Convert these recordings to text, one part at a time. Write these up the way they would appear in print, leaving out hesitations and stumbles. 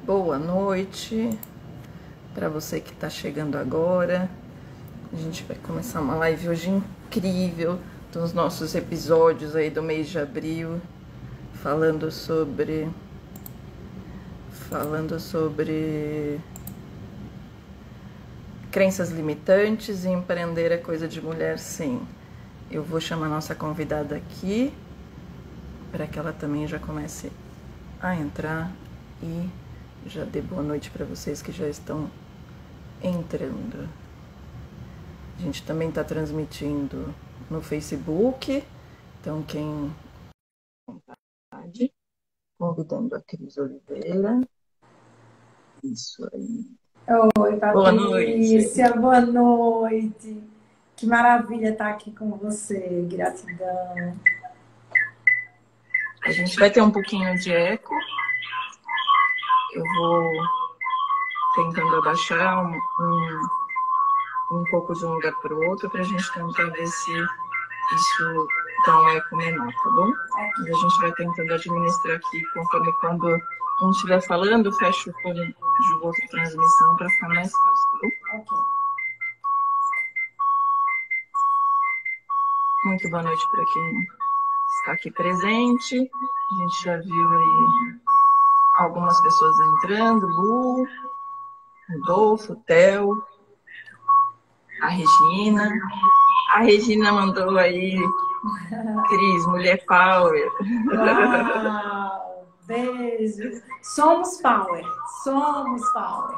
Boa noite para você que está chegando agora. A gente vai começar uma live hoje incrível dos nossos episódios aí do mês de abril, falando sobre crenças limitantes e empreender é coisa de mulher, sim. Eu vou chamar a nossa convidada aqui para que ela também já comece a entrar e já dê boa noite para vocês que já estão entrando. A gente também está transmitindo no Facebook, então quem vontade, convidando a Cris Oliveira. Isso aí. Oi, Patrícia, boa noite. Que maravilha estar aqui com você, gratidão. A gente vai ter um pouquinho de eco. Eu vou tentando abaixar um pouco de um lugar para o outro para a gente tentar ver se isso dá um eco menor, tá bom? E a gente vai tentando administrar aqui conforme quando um estiver falando, fecha o fone de outra transmissão para ficar mais fácil, tá bom? Ok. Muito boa noite para quem está aqui presente. A gente já viu aí algumas pessoas entrando, Lu, Rodolfo, Theo, a Regina. A Regina mandou aí, Cris, mulher power. Uau, beijo. Somos power, somos power.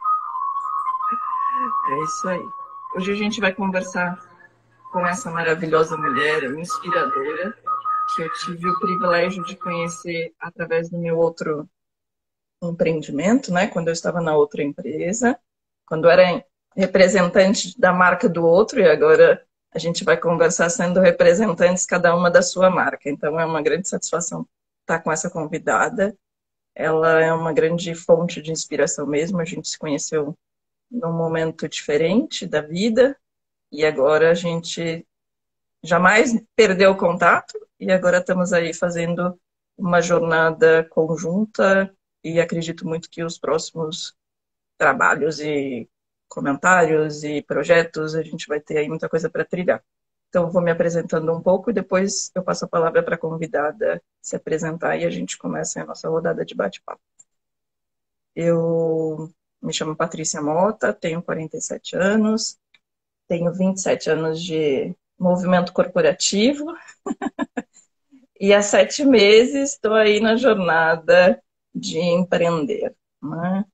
É isso aí. Hoje a gente vai conversar com essa maravilhosa mulher, inspiradora, que eu tive o privilégio de conhecer através do meu outro empreendimento, né? Quando eu estava na outra empresa, quando eu era representante da marca do outro, e agora a gente vai conversar sendo representantes cada uma da sua marca. Então é uma grande satisfação estar com essa convidada. Ela é uma grande fonte de inspiração mesmo. A gente se conheceu num momento diferente da vida e agora a gente jamais perdeu o contato e agora estamos aí fazendo uma jornada conjunta e acredito muito que os próximos trabalhos e comentários e projetos a gente vai ter aí muita coisa para trilhar. Então, vou me apresentando um pouco e depois eu passo a palavra para a convidada se apresentar e a gente começa a nossa rodada de bate-papo. Eu me chamo Patrícia Mota, tenho 47 anos, tenho 27 anos de movimento corporativo e há 7 meses estou aí na jornada de empreender. Né?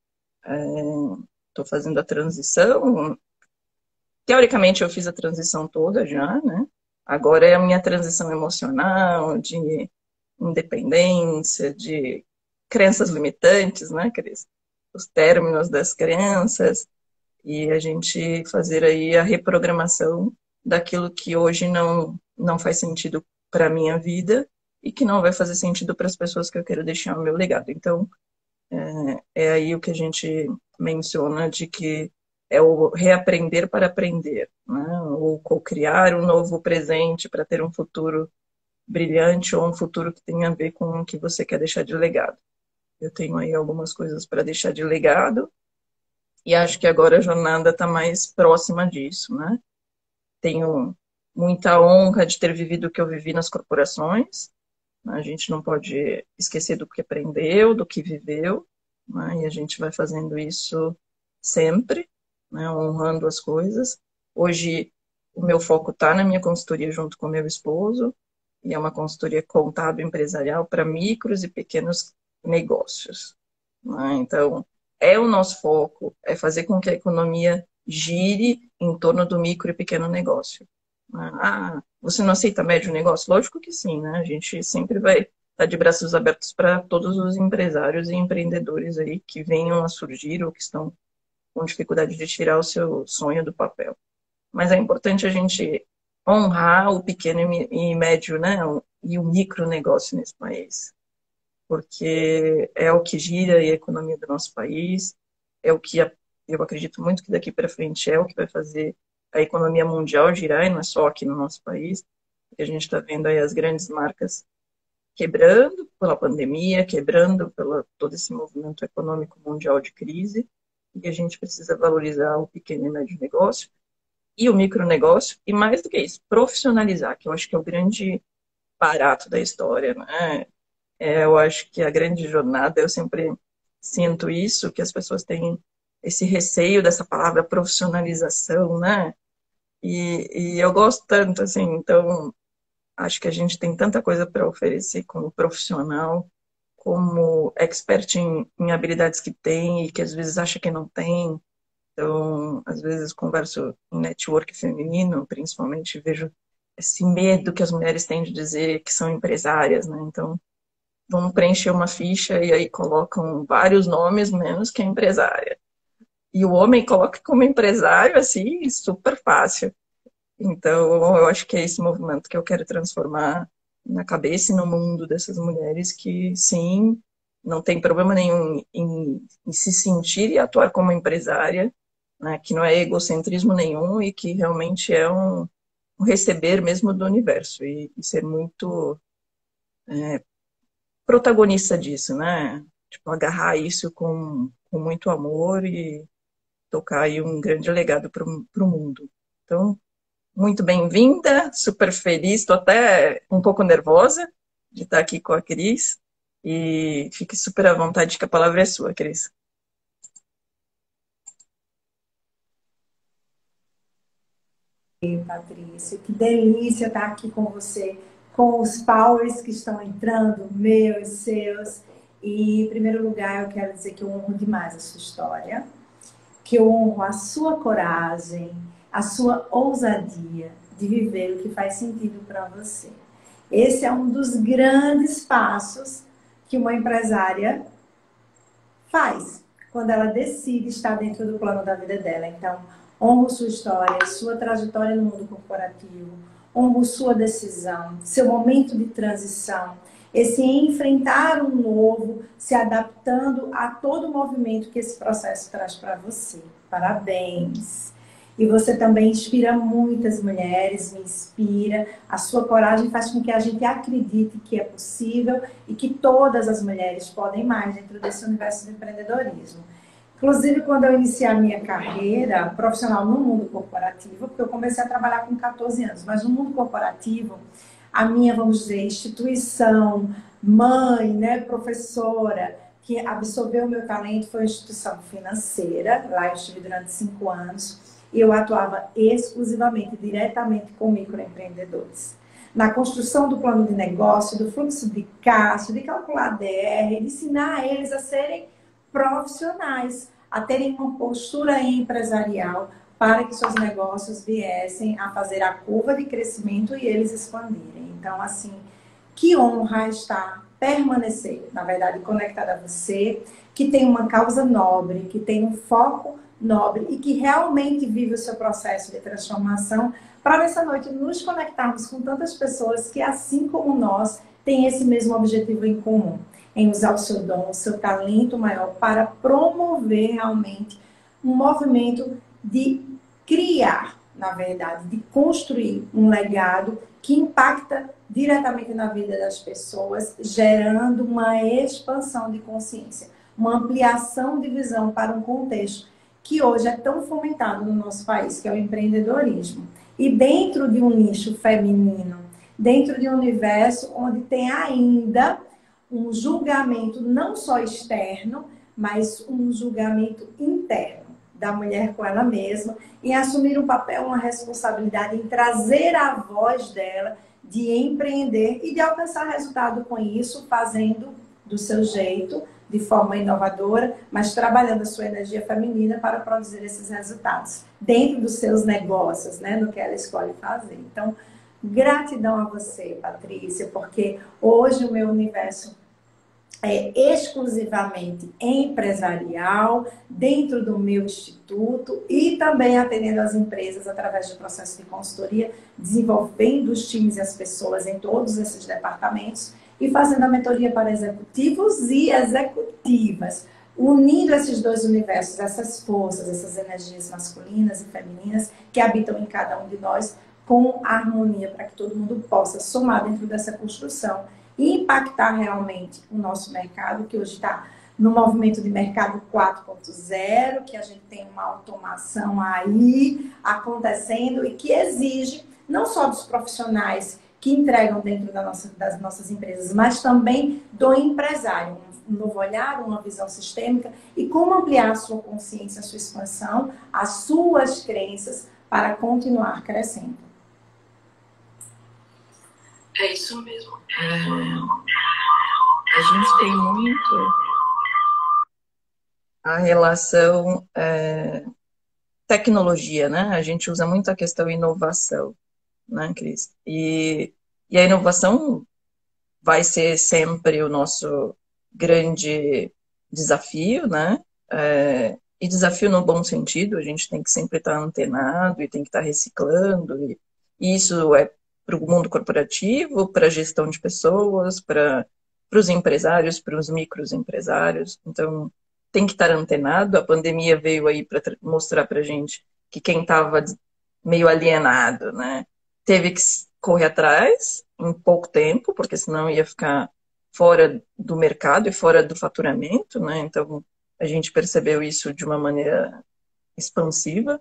Estou fazendo a transição. Teoricamente, eu fiz a transição toda já, né? Agora é a minha transição emocional, de independência, de crenças limitantes, né, Cris? Os términos das crenças e a gente fazer aí a reprogramação daquilo que hoje não faz sentido para a minha vida e que não vai fazer sentido para as pessoas que eu quero deixar o meu legado. Então, é aí o que a gente menciona de que é o reaprender para aprender, né? Ou co-criar um novo presente para ter um futuro brilhante ou um futuro que tenha a ver com o que você quer deixar de legado. Eu tenho aí algumas coisas para deixar de legado e acho que agora a jornada está mais próxima disso, né? Tenho muita honra de ter vivido o que eu vivi nas corporações. A gente não pode esquecer do que aprendeu, do que viveu, né? E a gente vai fazendo isso sempre, né? Honrando as coisas. Hoje, o meu foco está na minha consultoria junto com meu esposo, e é uma consultoria contábil empresarial para micros e pequenos negócios. Né? Então, é o nosso foco, é fazer com que a economia gire em torno do micro e pequeno negócio. Ah, você não aceita médio negócio? Lógico que sim, né? A gente sempre vai estar de braços abertos para todos os empresários e empreendedores aí que venham a surgir ou que estão com dificuldade de tirar o seu sonho do papel. Mas é importante a gente honrar o pequeno e médio, né? E o micro negócio nesse país, porque é o que gira a economia do nosso país, é o que eu acredito muito que daqui para frente é o que vai fazer a economia mundial girar, e não é só aqui no nosso país, porque a gente está vendo aí as grandes marcas quebrando pela pandemia, quebrando pelo todo esse movimento econômico mundial de crise, e que a gente precisa valorizar o pequeno e médio negócio e o micronegócio, e mais do que isso, profissionalizar, que eu acho que é o grande barato da história, né? Eu acho que a grande jornada, eu sempre sinto isso, que as pessoas têm esse receio dessa palavra profissionalização, né? E eu gosto tanto, assim, então acho que a gente tem tanta coisa para oferecer como profissional, como expert em habilidades que tem e que às vezes acha que não tem. Então, às vezes converso em network feminino, principalmente vejo esse medo que as mulheres têm de dizer que são empresárias, né? Então, vão preencher uma ficha e aí colocam vários nomes menos que a empresária. E o homem coloca como empresário, assim, super fácil. Então, eu acho que é esse movimento que eu quero transformar na cabeça e no mundo dessas mulheres que, sim, não tem problema nenhum em se sentir e atuar como empresária, né, que não é egocentrismo nenhum e que realmente é um receber mesmo do universo e ser muito protagonista disso, né? Tipo, agarrar isso com muito amor e tocar aí um grande legado para o mundo. Então, muito bem-vinda, super feliz, estou até um pouco nervosa de estar aqui com a Cris e fique super à vontade que a palavra é sua, Cris. Patrícia, que delícia estar aqui com você, com os powers que estão entrando, meus, seus. E, em primeiro lugar, eu quero dizer que eu honro demais a sua história, que eu honro a sua coragem, a sua ousadia de viver o que faz sentido para você. Esse é um dos grandes passos que uma empresária faz quando ela decide estar dentro do plano da vida dela. Então, honro sua história, sua trajetória no mundo corporativo, honro sua decisão, seu momento de transição, esse enfrentar um novo, se adaptando a todo o movimento que esse processo traz para você. Parabéns! E você também inspira muitas mulheres, me inspira. A sua coragem faz com que a gente acredite que é possível e que todas as mulheres podem mais dentro desse universo do empreendedorismo. Inclusive, quando eu iniciei a minha carreira profissional no mundo corporativo, porque eu comecei a trabalhar com 14 anos, mas no mundo corporativo, a minha, vamos dizer, instituição, mãe, né, professora, que absorveu o meu talento foi a instituição financeira. Lá eu estive durante 5 anos. E eu atuava exclusivamente, diretamente com microempreendedores. Na construção do plano de negócio, do fluxo de caixa, de calcular DR, de ensinar eles a serem profissionais, a terem uma postura empresarial para que seus negócios viessem a fazer a curva de crescimento e eles expandirem. Então, assim, que honra estar, permanecer, na verdade, conectada a você, que tem uma causa nobre, que tem um foco nobre e que realmente vive o seu processo de transformação, para nessa noite nos conectarmos com tantas pessoas que, assim como nós, têm esse mesmo objetivo em comum, em usar o seu dom, o seu talento maior para promover realmente um movimento de criar, na verdade, de construir um legado que impacta diretamente na vida das pessoas, gerando uma expansão de consciência, uma ampliação de visão para um contexto que hoje é tão fomentado no nosso país, que é o empreendedorismo. E dentro de um nicho feminino, dentro de um universo onde tem ainda um julgamento não só externo, mas um julgamento interno da mulher com ela mesma, em assumir um papel, uma responsabilidade, em trazer a voz dela, de empreender e de alcançar resultado com isso, fazendo do seu jeito, de forma inovadora, mas trabalhando a sua energia feminina para produzir esses resultados dentro dos seus negócios, né, no que ela escolhe fazer. Então, gratidão a você, Patrícia, porque hoje o meu universo é exclusivamente empresarial, dentro do meu instituto e também atendendo as empresas através do processo de consultoria, desenvolvendo os times e as pessoas em todos esses departamentos e fazendo a mentoria para executivos e executivas, unindo esses dois universos, essas forças, essas energias masculinas e femininas que habitam em cada um de nós com harmonia para que todo mundo possa somar dentro dessa construção e impactar realmente o nosso mercado, que hoje está no movimento de mercado 4.0, que a gente tem uma automação aí acontecendo e que exige não só dos profissionais que entregam dentro das nossas empresas, mas também do empresário, um novo olhar, uma visão sistêmica e como ampliar a sua consciência, a sua expansão, as suas crenças para continuar crescendo. É isso mesmo. A gente tem muito a relação tecnologia, né? A gente usa muito a questão inovação, né, Cris? E a inovação vai ser sempre o nosso grande desafio, né? E desafio no bom sentido, a gente tem que sempre estar antenado e tem que estar reciclando. E isso é para o mundo corporativo, para a gestão de pessoas, para os empresários, para os microempresários. Então, tem que estar antenado. A pandemia veio aí para mostrar para a gente que quem estava meio alienado, né, teve que correr atrás em pouco tempo, porque senão ia ficar fora do mercado e fora do faturamento, né? Então, a gente percebeu isso de uma maneira expansiva.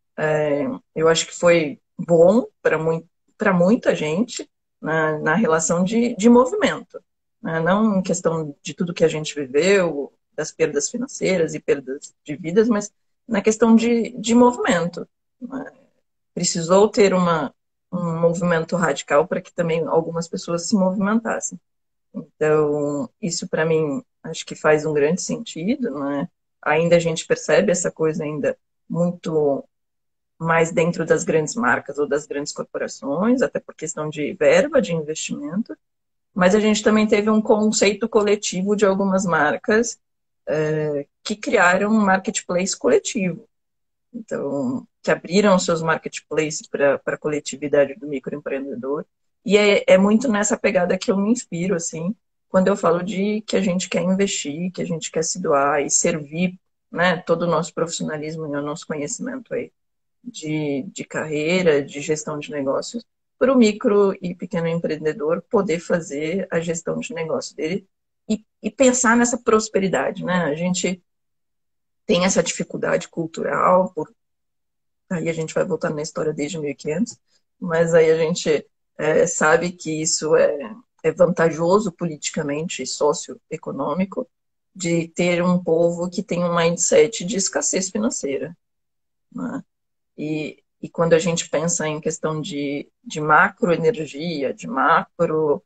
Eu acho que foi bom para muita gente na relação de movimento, né? Não em questão de tudo que a gente viveu, das perdas financeiras e perdas de vidas, mas na questão de movimento, né? Precisou ter um movimento radical para que também algumas pessoas se movimentassem. Então, isso para mim acho que faz um grande sentido, né? Ainda a gente percebe essa coisa ainda muito mais dentro das grandes marcas ou das grandes corporações, até por questão de verba de investimento, mas a gente também teve um conceito coletivo de algumas marcas que criaram um marketplace coletivo. Então, que abriram seus marketplaces para a coletividade do microempreendedor. E é muito nessa pegada que eu me inspiro, assim, quando eu falo de que a gente quer investir, que a gente quer se doar e servir, né, todo o nosso profissionalismo e o nosso conhecimento aí de carreira, de gestão de negócios, para o micro e pequeno empreendedor poder fazer a gestão de negócio dele e pensar nessa prosperidade, né? A gente tem essa dificuldade cultural, aí a gente vai voltar na história desde 1500, mas aí a gente sabe que isso é vantajoso politicamente e socioeconômico de ter um povo que tem um mindset de escassez financeira, né? E quando a gente pensa em questão de macroenergia, de macro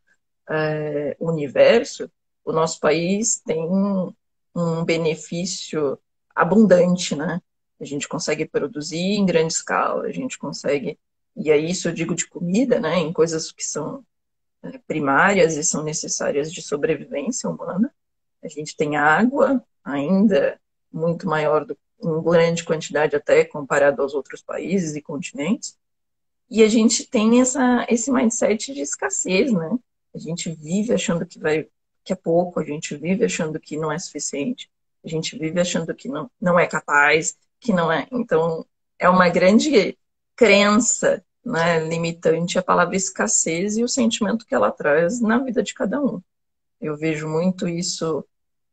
universo, o nosso país tem um benefício abundante, né? A gente consegue produzir em grande escala, a gente consegue, e aí isso eu digo de comida, né? Em coisas que são primárias e são necessárias de sobrevivência humana. A gente tem água ainda muito maior em grande quantidade até comparado aos outros países e continentes. E a gente tem esse mindset de escassez, né? A gente vive achando que é pouco, a gente vive achando que não é suficiente, a gente vive achando que não é capaz, que não é. Então, é uma grande crença, né, limitante a palavra escassez e o sentimento que ela traz na vida de cada um. Eu vejo muito isso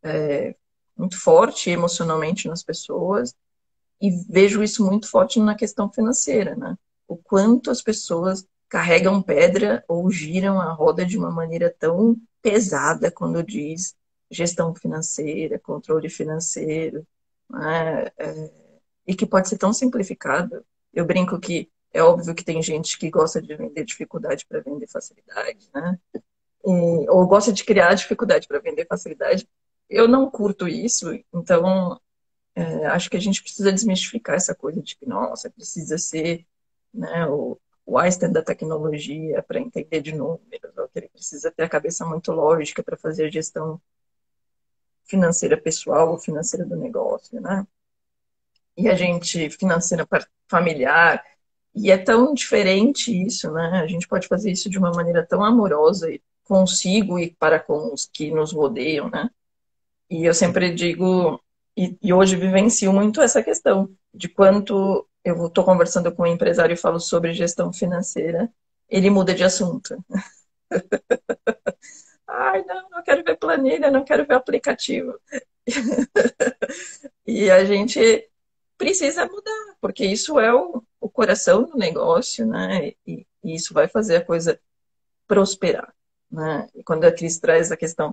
muito forte emocionalmente nas pessoas, e vejo isso muito forte na questão financeira, né? O quanto as pessoas carregam pedra ou giram a roda de uma maneira tão pesada quando diz gestão financeira, controle financeiro, né? E que pode ser tão simplificado. Eu brinco que é óbvio que tem gente que gosta de vender dificuldade para vender facilidade, né? Ou gosta de criar dificuldade para vender facilidade. Eu não curto isso, então acho que a gente precisa desmistificar essa coisa de que, nossa, precisa ser, né, o Einstein da tecnologia para entender de números, ou que ele precisa ter a cabeça muito lógica para fazer a gestão financeira pessoal ou financeira do negócio, né? E a gente, financeira familiar, e é tão diferente isso, né? A gente pode fazer isso de uma maneira tão amorosa consigo e para com os que nos rodeiam, né? E eu sempre digo, e hoje vivencio muito essa questão de quanto eu estou conversando com um empresário e falo sobre gestão financeira, ele muda de assunto. Ai, não, não quero ver planilha, não quero ver aplicativo. E a gente precisa mudar, porque isso é o coração do negócio, né? E isso vai fazer a coisa prosperar, né? E quando a Cris traz a questão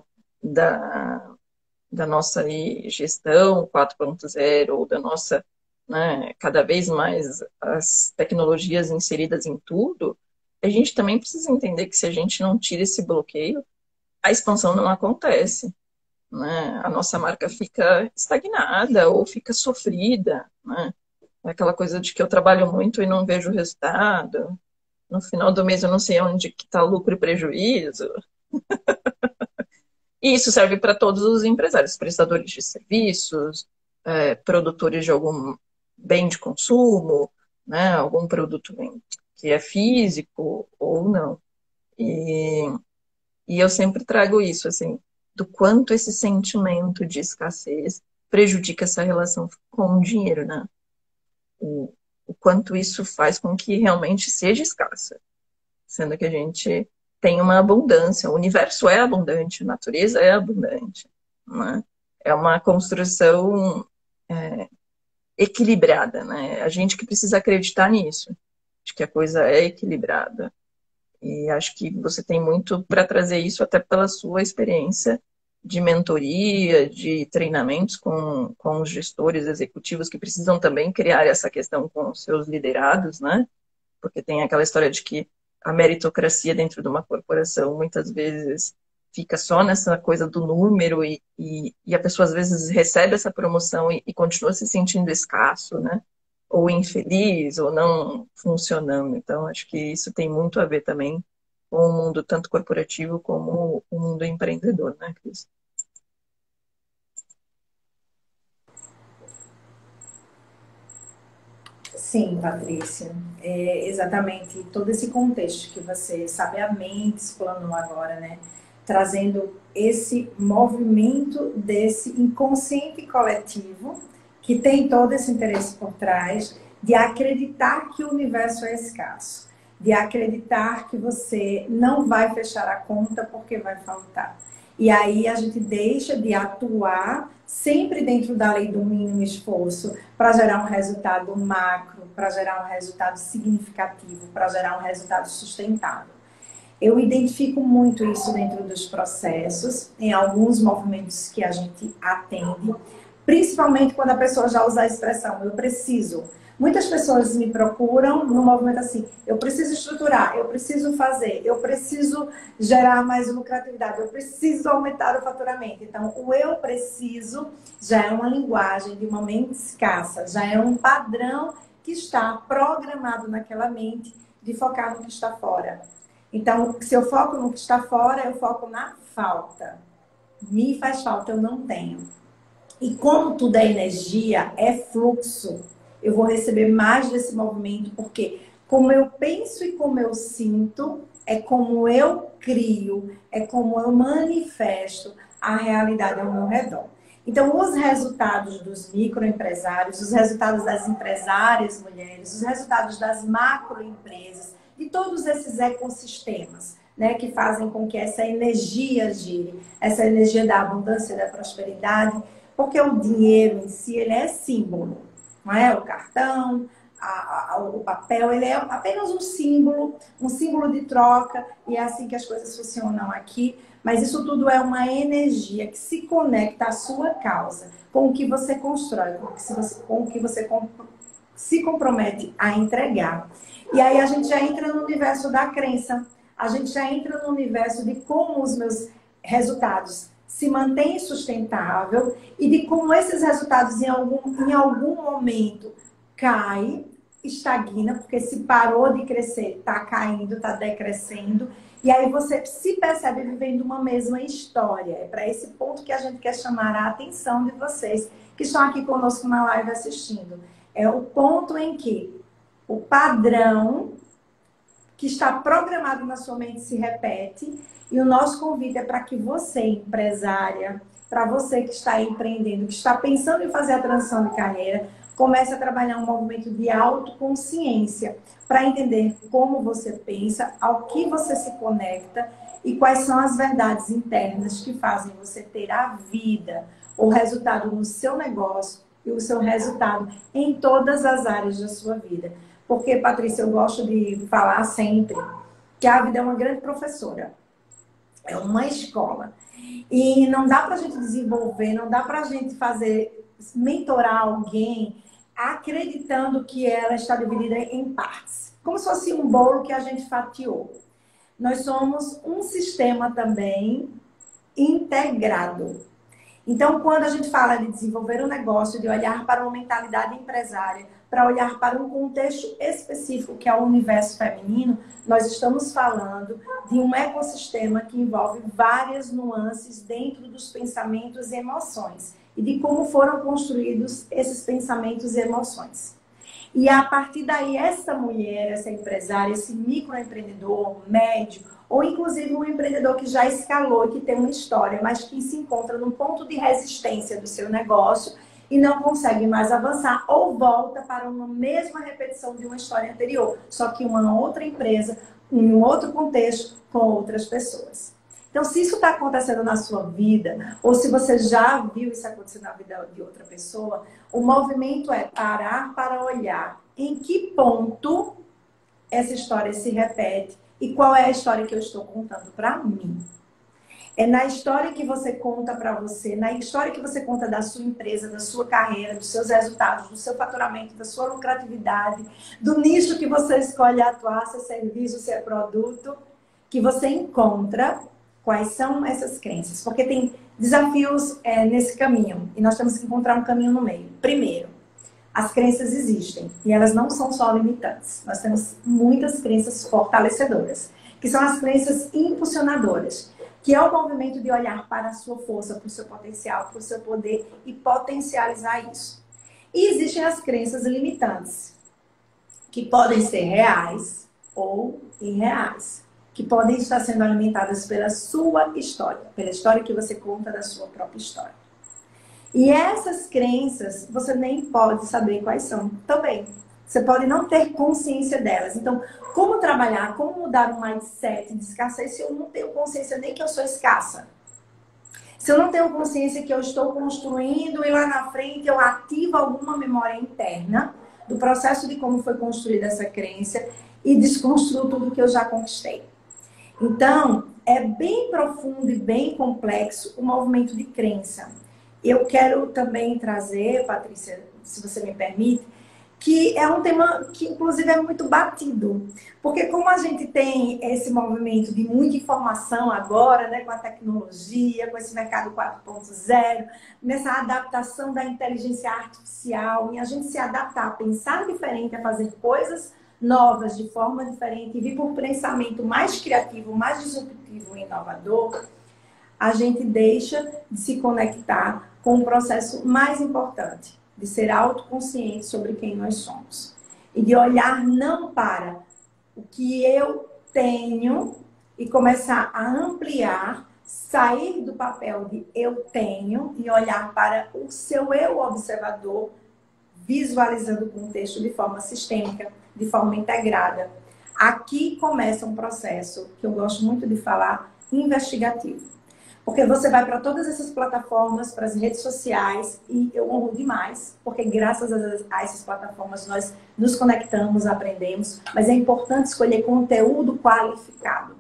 da nossa aí, gestão 4.0 ou da nossa, né, cada vez mais as tecnologias inseridas em tudo, a gente também precisa entender que se a gente não tira esse bloqueio, a expansão não acontece, né? A nossa marca fica estagnada ou fica sofrida, né? É aquela coisa de que eu trabalho muito e não vejo resultado. No final do mês eu não sei onde que está lucro e prejuízo. E isso serve para todos os empresários, prestadores de serviços, produtores de algum bem de consumo, né? Algum produto que é físico ou não. E, e eu sempre trago isso, assim, do quanto esse sentimento de escassez prejudica essa relação com o dinheiro, né? O quanto isso faz com que realmente seja escassa, sendo que a gente tem uma abundância, o universo é abundante, a natureza é abundante, né? É uma construção equilibrada, né? A gente que precisa acreditar nisso, de que a coisa é equilibrada. E acho que você tem muito para trazer isso até pela sua experiência de mentoria, de treinamentos com os gestores executivos que precisam também criar essa questão com os seus liderados, né? Porque tem aquela história de que a meritocracia dentro de uma corporação muitas vezes fica só nessa coisa do número e a pessoa às vezes recebe essa promoção e continua se sentindo escasso, né? Ou infeliz, ou não funcionando. Então, acho que isso tem muito a ver também com o mundo tanto corporativo como o mundo empreendedor, né, Cris? Sim, Patrícia. É exatamente todo esse contexto que você sabiamente explanou agora, né? Trazendo esse movimento desse inconsciente coletivo que tem todo esse interesse por trás de acreditar que o universo é escasso, de acreditar que você não vai fechar a conta porque vai faltar. E aí a gente deixa de atuar sempre dentro da lei do mínimo esforço para gerar um resultado macro, para gerar um resultado significativo, para gerar um resultado sustentável. Eu identifico muito isso dentro dos processos, em alguns movimentos que a gente atende, principalmente quando a pessoa já usa a expressão eu preciso. Muitas pessoas me procuram no movimento assim, eu preciso estruturar, eu preciso fazer, eu preciso gerar mais lucratividade, eu preciso aumentar o faturamento. Então, o eu preciso já é uma linguagem de uma mente escassa, já é um padrão que está programado naquela mente de focar no que está fora. Então, se eu foco no que está fora, eu foco na falta. Me faz falta, eu não tenho. E como tudo é energia, é fluxo, eu vou receber mais desse movimento, porque como eu penso e como eu sinto, é como eu crio, é como eu manifesto a realidade ao meu redor. Então, os resultados dos microempresários, os resultados das empresárias mulheres, os resultados das macroempresas, de todos esses ecossistemas, né, que fazem com que essa energia gire, essa energia da abundância e da prosperidade, porque o dinheiro em si, ele é símbolo, não é? O cartão, o papel, ele é apenas um símbolo de troca, e é assim que as coisas funcionam aqui. Mas isso tudo é uma energia que se conecta à sua causa, com o que você constrói, com o que você se compromete a entregar. E aí a gente já entra no universo da crença, a gente já entra no universo de como os meus resultados se mantêm sustentável e de como esses resultados em algum momento caem, estagna, porque se parou de crescer, está caindo, está decrescendo. E aí você se percebe vivendo uma mesma história. É para esse ponto que a gente quer chamar a atenção de vocês que estão aqui conosco na live assistindo. É o ponto em que o padrão que está programado na sua mente se repete, e o nosso convite é para que você, empresária, para você que está empreendendo, que está pensando em fazer a transição de carreira, comece a trabalhar um movimento de autoconsciência, para entender como você pensa, ao que você se conecta e quais são as verdades internas que fazem você ter a vida, o resultado no seu negócio e o seu resultado em todas as áreas da sua vida. Porque, Patrícia, eu gosto de falar sempre que a vida é uma grande professora, é uma escola. E não dá para a gente desenvolver, não dá para a gente fazer, mentorar alguém acreditando que ela está dividida em partes. Como se fosse um bolo que a gente fatiou. Nós somos um sistema também integrado. Então, quando a gente fala de desenvolver um negócio, de olhar para uma mentalidade empresária, para olhar para um contexto específico, que é o universo feminino, nós estamos falando de um ecossistema que envolve várias nuances dentro dos pensamentos e emoções, e de como foram construídos esses pensamentos e emoções. E a partir daí, essa mulher, essa empresária, esse microempreendedor, médio, ou inclusive um empreendedor que já escalou, que tem uma história, mas que se encontra num ponto de resistência do seu negócio e não consegue mais avançar, ou volta para uma mesma repetição de uma história anterior, só que uma outra empresa, em um outro contexto, com outras pessoas. Então, se isso está acontecendo na sua vida, ou se você já viu isso acontecer na vida de outra pessoa, o movimento é parar para olhar em que ponto essa história se repete e qual é a história que eu estou contando para mim. É na história que você conta para você, na história que você conta da sua empresa, da sua carreira, dos seus resultados, do seu faturamento, da sua lucratividade, do nicho que você escolhe atuar, se é serviço, se é produto, que você encontra quais são essas crenças. Porque tem desafios nesse caminho e nós temos que encontrar um caminho no meio. Primeiro, as crenças existem e elas não são só limitantes. Nós temos muitas crenças fortalecedoras, que são as crenças impulsionadoras, que é o movimento de olhar para a sua força, para o seu potencial, para o seu poder e potencializar isso. E existem as crenças limitantes, que podem ser reais ou irreais, que podem estar sendo alimentadas pela sua história, pela história que você conta da sua própria história. E essas crenças, você nem pode saber quais são também. Você pode não ter consciência delas. Então, como trabalhar, como mudar um mindset de escassez se eu não tenho consciência nem que eu sou escassa? Se eu não tenho consciência que eu estou construindo e lá na frente eu ativo alguma memória interna do processo de como foi construída essa crença e desconstruo tudo que eu já conquistei. Então, é bem profundo e bem complexo o movimento de crença. Eu quero também trazer, Patrícia, se você me permite, que é um tema que, inclusive, é muito batido. Porque como a gente tem esse movimento de muita informação agora, né, com a tecnologia, com esse mercado 4.0, nessa adaptação da inteligência artificial, e a gente se adaptar, a pensar diferente, a fazer coisas novas de forma diferente, e vir por um pensamento mais criativo, mais disruptivo e inovador, a gente deixa de se conectar com o processo mais importante, de ser autoconsciente sobre quem nós somos. E de olhar não para o que eu tenho e começar a ampliar, sair do papel de eu tenho e olhar para o seu eu observador, visualizando o contexto de forma sistêmica, de forma integrada. Aqui começa um processo que eu gosto muito de falar, investigativo. Porque você vai para todas essas plataformas, para as redes sociais, e eu honro demais, porque graças a essas plataformas nós nos conectamos, aprendemos, mas é importante escolher conteúdo qualificado,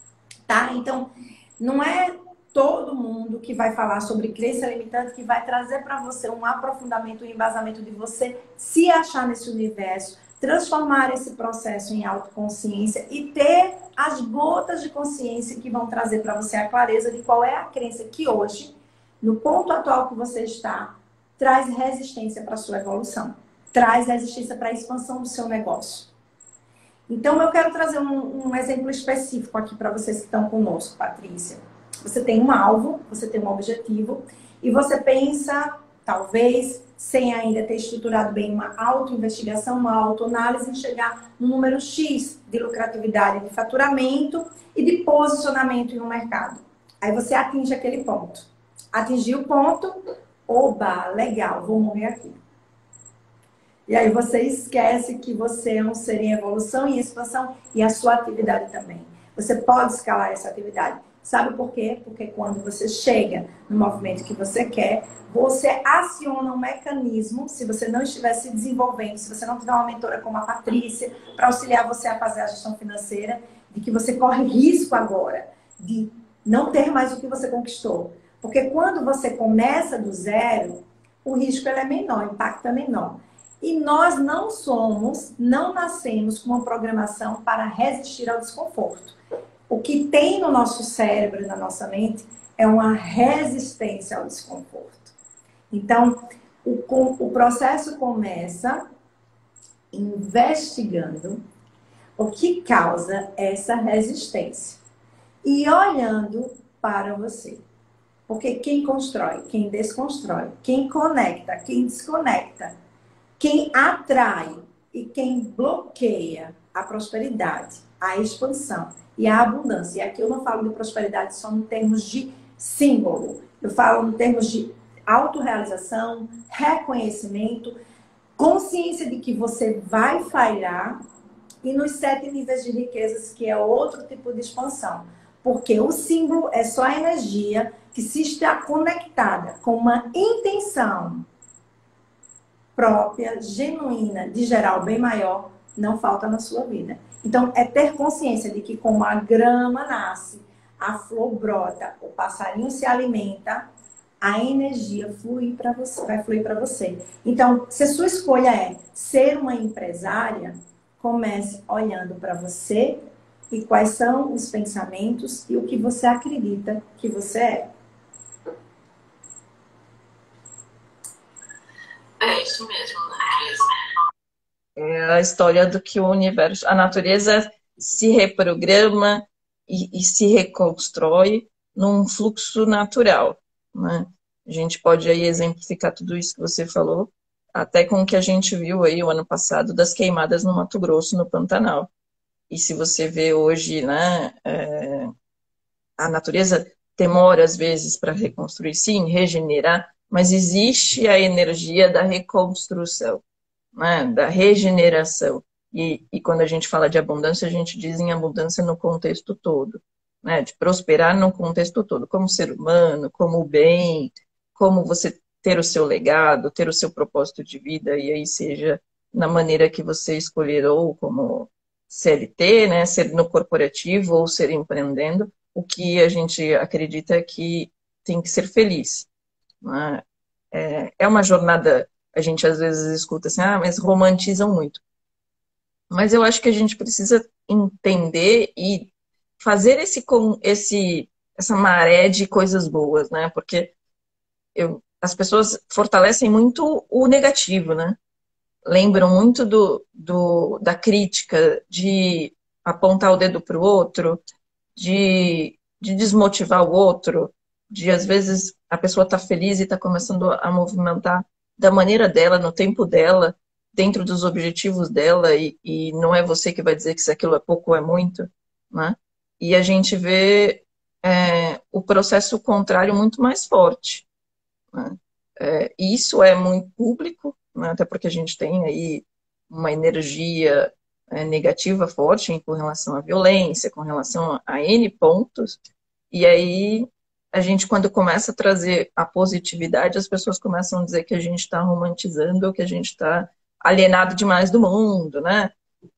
tá? Então, não é todo mundo que vai falar sobre crença limitante que vai trazer para você um aprofundamento, um embasamento de você se achar nesse universo, transformar esse processo em autoconsciência e ter as gotas de consciência que vão trazer para você a clareza de qual é a crença que hoje, no ponto atual que você está, traz resistência para a sua evolução, traz resistência para a expansão do seu negócio. Então, eu quero trazer um exemplo específico aqui para vocês que estão conosco, Patrícia. Você tem um alvo, você tem um objetivo, e você pensa, talvez, sem ainda ter estruturado bem uma autoinvestigação, uma autoanálise, em chegar no número X de lucratividade, de faturamento e de posicionamento no mercado. Aí você atinge aquele ponto. Atingiu o ponto, oba, legal, vou morrer aqui. E aí você esquece que você é um ser em evolução e expansão e a sua atividade também. Você pode escalar essa atividade. Sabe por quê? Porque quando você chega no movimento que você quer, você aciona um mecanismo, se você não estiver se desenvolvendo, se você não tiver uma mentora como a Patrícia, para auxiliar você a fazer a gestão financeira, de que você corre risco agora de não ter mais o que você conquistou. Porque quando você começa do zero, o risco é menor, o impacto é menor. E nós não nascemos com uma programação para resistir ao desconforto. O que tem no nosso cérebro e na nossa mente é uma resistência ao desconforto. Então, o processo começa investigando o que causa essa resistência e olhando para você. Porque quem constrói, quem desconstrói, quem conecta, quem desconecta, quem atrai e quem bloqueia a prosperidade, a expansão e a abundância. E aqui eu não falo de prosperidade só em termos de símbolo. Eu falo em termos de autorrealização, reconhecimento, consciência de que você vai falhar e nos 7 níveis de riquezas, que é outro tipo de expansão. Porque o símbolo é só a energia que se está conectada com uma intenção própria, genuína, de gerar o bem maior, não falta na sua vida. Então, é ter consciência de que como a grama nasce, a flor brota, o passarinho se alimenta, a energia flui para você, vai fluir para você. Então, se a sua escolha é ser uma empresária, comece olhando para você e quais são os pensamentos e o que você acredita que você é. É isso mesmo, é a história do que o universo, a natureza se reprograma e se reconstrói num fluxo natural, né? A gente pode aí exemplificar tudo isso que você falou, até com o que a gente viu aí o ano passado das queimadas no Mato Grosso, no Pantanal. E se você vê hoje, né, a natureza demora às vezes para reconstruir, sim, regenerar, mas existe a energia da reconstrução, né, da regeneração. E quando a gente fala de abundância, a gente diz em abundância no contexto todo, né, de prosperar no contexto todo, como ser humano, como bem, como você ter o seu legado, ter o seu propósito de vida, e aí seja na maneira que você escolher, ou como CLT, né, ser no corporativo ou ser empreendendo, o que a gente acredita é que tem que ser feliz, né? É uma jornada, a gente às vezes escuta assim, mas romantizam muito. Mas eu acho que a gente precisa entender e fazer essa maré de coisas boas, né? Porque as pessoas fortalecem muito o negativo, né? Lembram muito da crítica, de apontar o dedo para o outro, de desmotivar o outro, de às vezes a pessoa está feliz e está começando a movimentar da maneira dela, no tempo dela, dentro dos objetivos dela, e não é você que vai dizer que se aquilo é pouco ou é muito, né? E a gente vê o processo contrário muito mais forte, né? E isso é muito público, né? Até porque a gente tem aí uma energia negativa forte com relação à violência, com relação a N pontos, e aí a gente, quando começa a trazer a positividade, as pessoas começam a dizer que a gente está romantizando ou que a gente está alienado demais do mundo, né?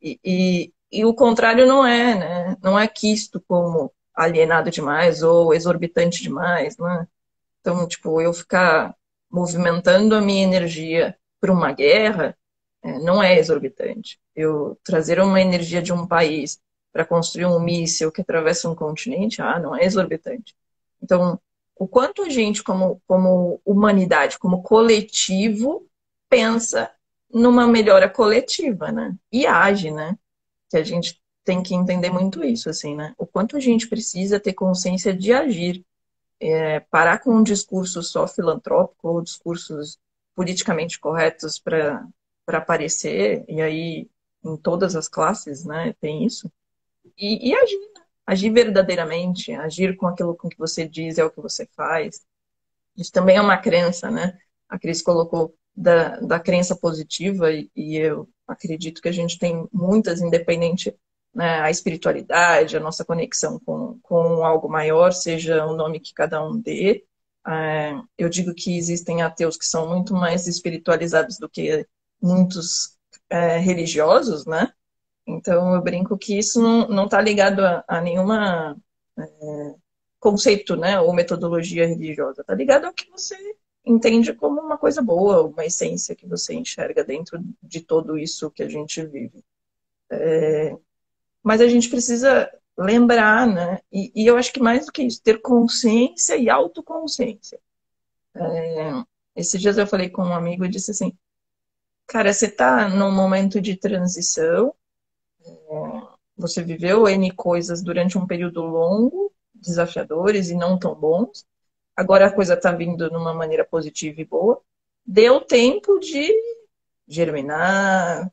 E o contrário não é, né? Não é quisto como alienado demais ou exorbitante demais, né? Então, tipo, eu ficar movimentando a minha energia para uma guerra não é exorbitante. Eu trazer uma energia de um país para construir um míssil que atravessa um continente, não é exorbitante. Então, o quanto a gente, como humanidade, como coletivo, pensa numa melhora coletiva, né? E age, né? Que a gente tem que entender muito isso, assim, né? O quanto a gente precisa ter consciência de agir, parar com um discurso só filantrópico ou discursos politicamente corretos para aparecer, e aí em todas as classes, né, tem isso, e agir, né? Agir verdadeiramente, agir com aquilo com que você diz é o que você faz. Isso também é uma crença, né? A Cris colocou da crença positiva, e eu acredito que a gente tem muitas, independente né, a espiritualidade, a nossa conexão com algo maior, seja o nome que cada um dê. Eu digo que existem ateus que são muito mais espiritualizados do que muitos religiosos, né? Então eu brinco que isso não está ligado a nenhuma conceito, né, ou metodologia religiosa. Está ligado ao que você entende como uma coisa boa, uma essência que você enxerga dentro de tudo isso que a gente vive. Mas a gente precisa lembrar, né? E eu acho que mais do que isso, ter consciência e autoconsciência. Esses dias eu falei com um amigo e disse assim, cara, você está num momento de transição, você viveu N coisas durante um período longo, desafiadores e não tão bons, agora a coisa está vindo de uma maneira positiva e boa, deu tempo de germinar,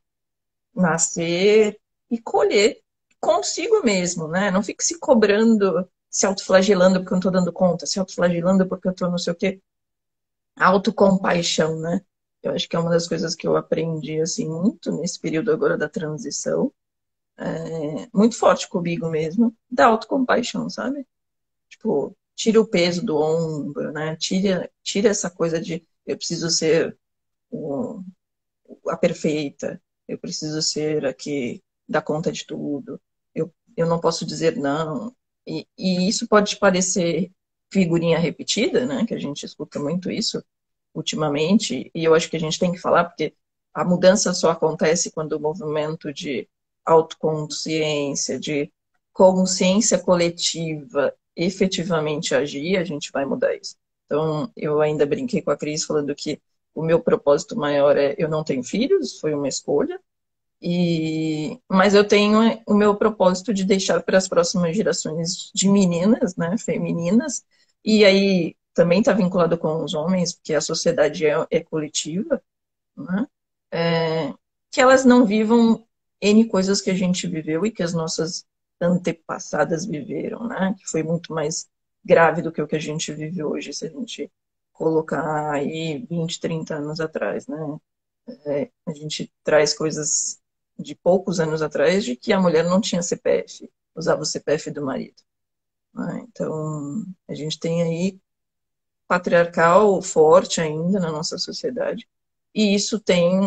nascer e colher consigo mesmo, né? Não fique se cobrando, se autoflagelando porque eu não estou dando conta, se autoflagelando porque eu estou não sei o quê. Autocompaixão, né? Eu acho que é uma das coisas que eu aprendi, assim, muito nesse período agora da transição, muito forte comigo mesmo, da autocompaixão, sabe? Tipo, tira o peso do ombro, né? Tira essa coisa de eu preciso ser o, a perfeita, eu preciso ser a que dá conta de tudo, eu não posso dizer não. E isso pode parecer figurinha repetida, né? Que a gente escuta muito isso ultimamente, e eu acho que a gente tem que falar, porque a mudança só acontece quando o movimento de autoconsciência, de consciência coletiva efetivamente agir, a gente vai mudar isso. Então, eu ainda brinquei com a Cris falando que o meu propósito maior é eu não tenho filhos, foi uma escolha, mas eu tenho o meu propósito de deixar para as próximas gerações de meninas, né, femininas, e aí também está vinculado com os homens, porque a sociedade é coletiva, né, que elas não vivam N coisas que a gente viveu e que as nossas antepassadas viveram, né, que foi muito mais grave do que o que a gente vive hoje, se a gente colocar aí 20, 30 anos atrás, né? A gente traz coisas de poucos anos atrás de que a mulher não tinha CPF, usava o CPF do marido, né? Então, a gente tem aí patriarcal forte ainda na nossa sociedade, e isso tem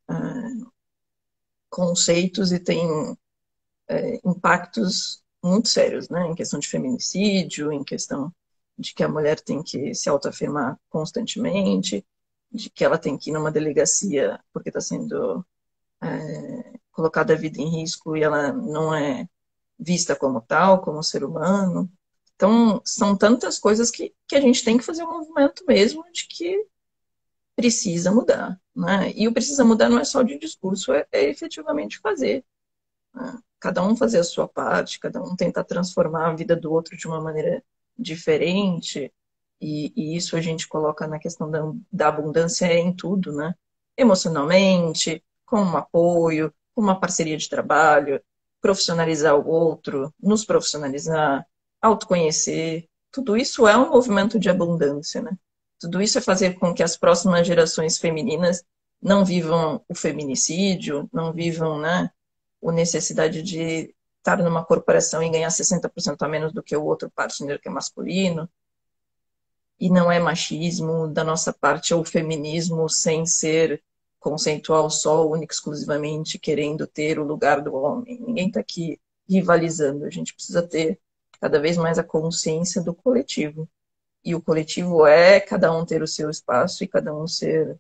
conceitos e tem impactos muito sérios, né? Em questão de feminicídio, em questão de que a mulher tem que se autoafirmar constantemente, de que ela tem que ir numa delegacia porque está sendo colocada a vida em risco e ela não é vista como tal, como ser humano. Então, são tantas coisas que a gente tem que fazer um movimento mesmo de que precisa mudar. Né? E o precisa mudar não é só de discurso, é efetivamente fazer. Né? Cada um fazer a sua parte, cada um tentar transformar a vida do outro de uma maneira diferente. E isso a gente coloca na questão da abundância em tudo, né? Emocionalmente, com um apoio, com uma parceria de trabalho, profissionalizar o outro, nos profissionalizar, autoconhecer. Tudo isso é um movimento de abundância, né? Tudo isso é fazer com que as próximas gerações femininas não vivam o feminicídio, não vivam, né, a necessidade de estar numa corporação e ganhar 60% a menos do que o outro partner que é masculino. E não é machismo da nossa parte ou feminismo sem ser conceitual só, único, exclusivamente querendo ter o lugar do homem. Ninguém está aqui rivalizando. A gente precisa ter cada vez mais a consciência do coletivo. E o coletivo é cada um ter o seu espaço e cada um ser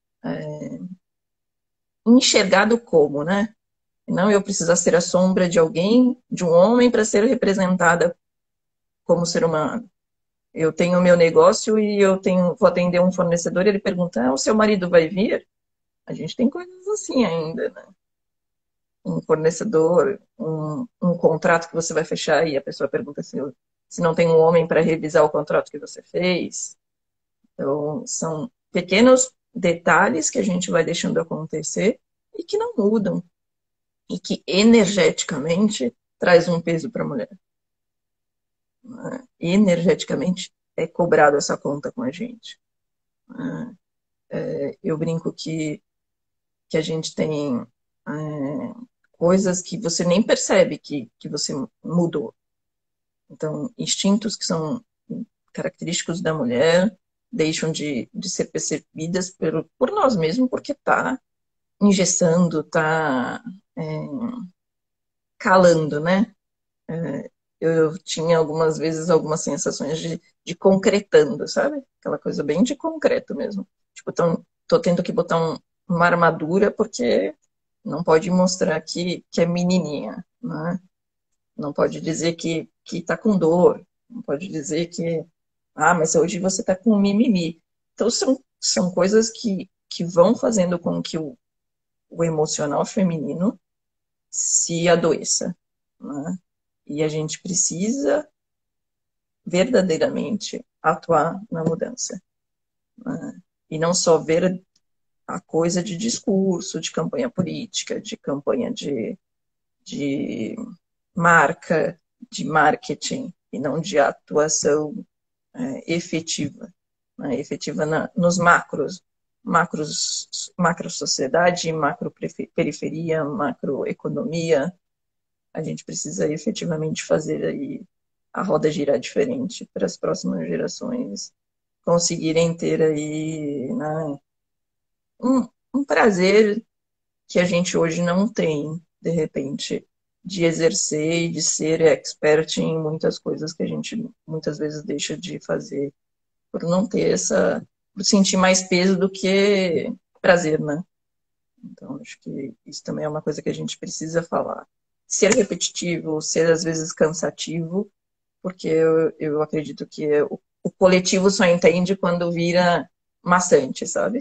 enxergado como, né? Não eu precisar ser a sombra de alguém, de um homem, para ser representada como ser humano. Eu tenho o meu negócio e vou atender um fornecedor e ele pergunta, o seu marido vai vir? A gente tem coisas assim ainda, né? Um fornecedor, um contrato que você vai fechar e a pessoa pergunta se não tem um homem para revisar o contrato que você fez. Então, são pequenos detalhes que a gente vai deixando acontecer e que não mudam. E que energeticamente traz um peso para a mulher. Energeticamente é cobrado essa conta com a gente. Eu brinco que a gente tem coisas que você nem percebe que você mudou. Então, instintos que são característicos da mulher deixam de ser percebidas por nós mesmos, porque está engessando, está calando, né? Eu tinha algumas vezes algumas sensações de concretando, sabe? Aquela coisa bem de concreto mesmo. Tipo, tô tendo que botar uma armadura porque não pode mostrar que é menininha, né? Não pode dizer que tá com dor, não pode dizer que, mas hoje você tá com mimimi. Então, são coisas que vão fazendo com que o emocional feminino se adoeça, né? E a gente precisa verdadeiramente atuar na mudança, né? E não só ver a coisa de discurso, de campanha política, de campanha de marca, de marketing, e não de atuação efetiva, né? Efetiva nos macro sociedade, macro periferia, macroeconomia. A gente precisa efetivamente fazer aí a roda girar diferente para as próximas gerações conseguirem ter aí, né, um prazer que a gente hoje não tem, de repente, de exercer e de ser expert em muitas coisas que a gente muitas vezes deixa de fazer por não ter por sentir mais peso do que prazer, né? Então, acho que isso também é uma coisa que a gente precisa falar. Ser repetitivo, ser às vezes cansativo, porque eu acredito que o coletivo só entende quando vira maçante, sabe?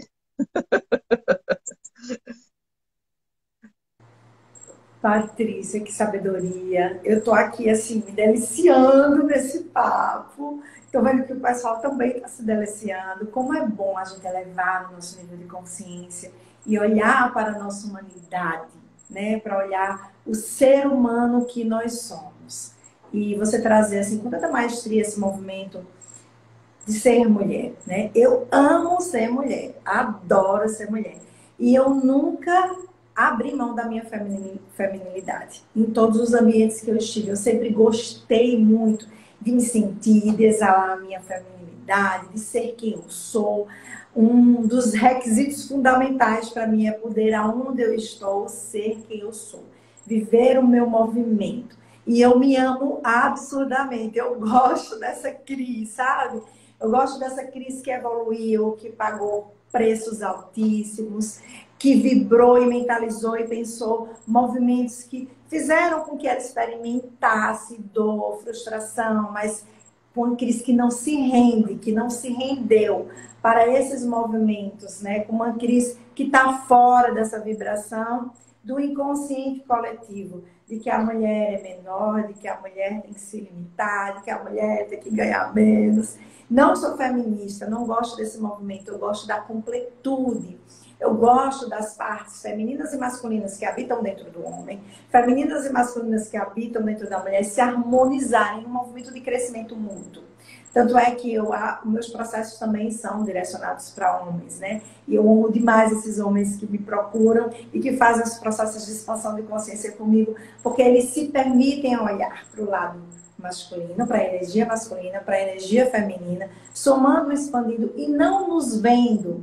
Patrícia, que sabedoria. Eu tô aqui, assim, me deliciando nesse papo. Tô vendo que o pessoal também está se deliciando. Como é bom a gente elevar o nosso nível de consciência e olhar para a nossa humanidade, né? Para olhar o ser humano que nós somos. E você trazer, assim, com tanta maestria esse movimento de ser mulher, né? Eu amo ser mulher, adoro ser mulher. E eu nunca abri mão da minha feminilidade. Em todos os ambientes que eu estive, eu sempre gostei muito de me sentir, de exalar a minha feminilidade, de ser quem eu sou. Um dos requisitos fundamentais para mim é poder, aonde eu estou, ser quem eu sou. Viver o meu movimento. E eu me amo absurdamente. Eu gosto dessa Cris, sabe? Eu gosto dessa Cris que evoluiu, que pagou preços altíssimos, que vibrou e mentalizou e pensou movimentos que fizeram com que ela experimentasse dor, frustração, mas com uma Cris que não se rende, que não se rendeu para esses movimentos, né? Com uma Cris que está fora dessa vibração do inconsciente coletivo, de que a mulher é menor, de que a mulher tem que se limitar, de que a mulher tem que ganhar menos. Não sou feminista, não gosto desse movimento, eu gosto da completude. Eu gosto das partes femininas e masculinas que habitam dentro do homem, femininas e masculinas que habitam dentro da mulher, se harmonizarem em um movimento de crescimento mútuo. Tanto é que meus processos também são direcionados para homens, né? E eu amo demais esses homens que me procuram e que fazem os processos de expansão de consciência comigo, porque eles se permitem olhar para o lado masculino, para a energia masculina, para a energia feminina, somando, expandindo e não nos vendo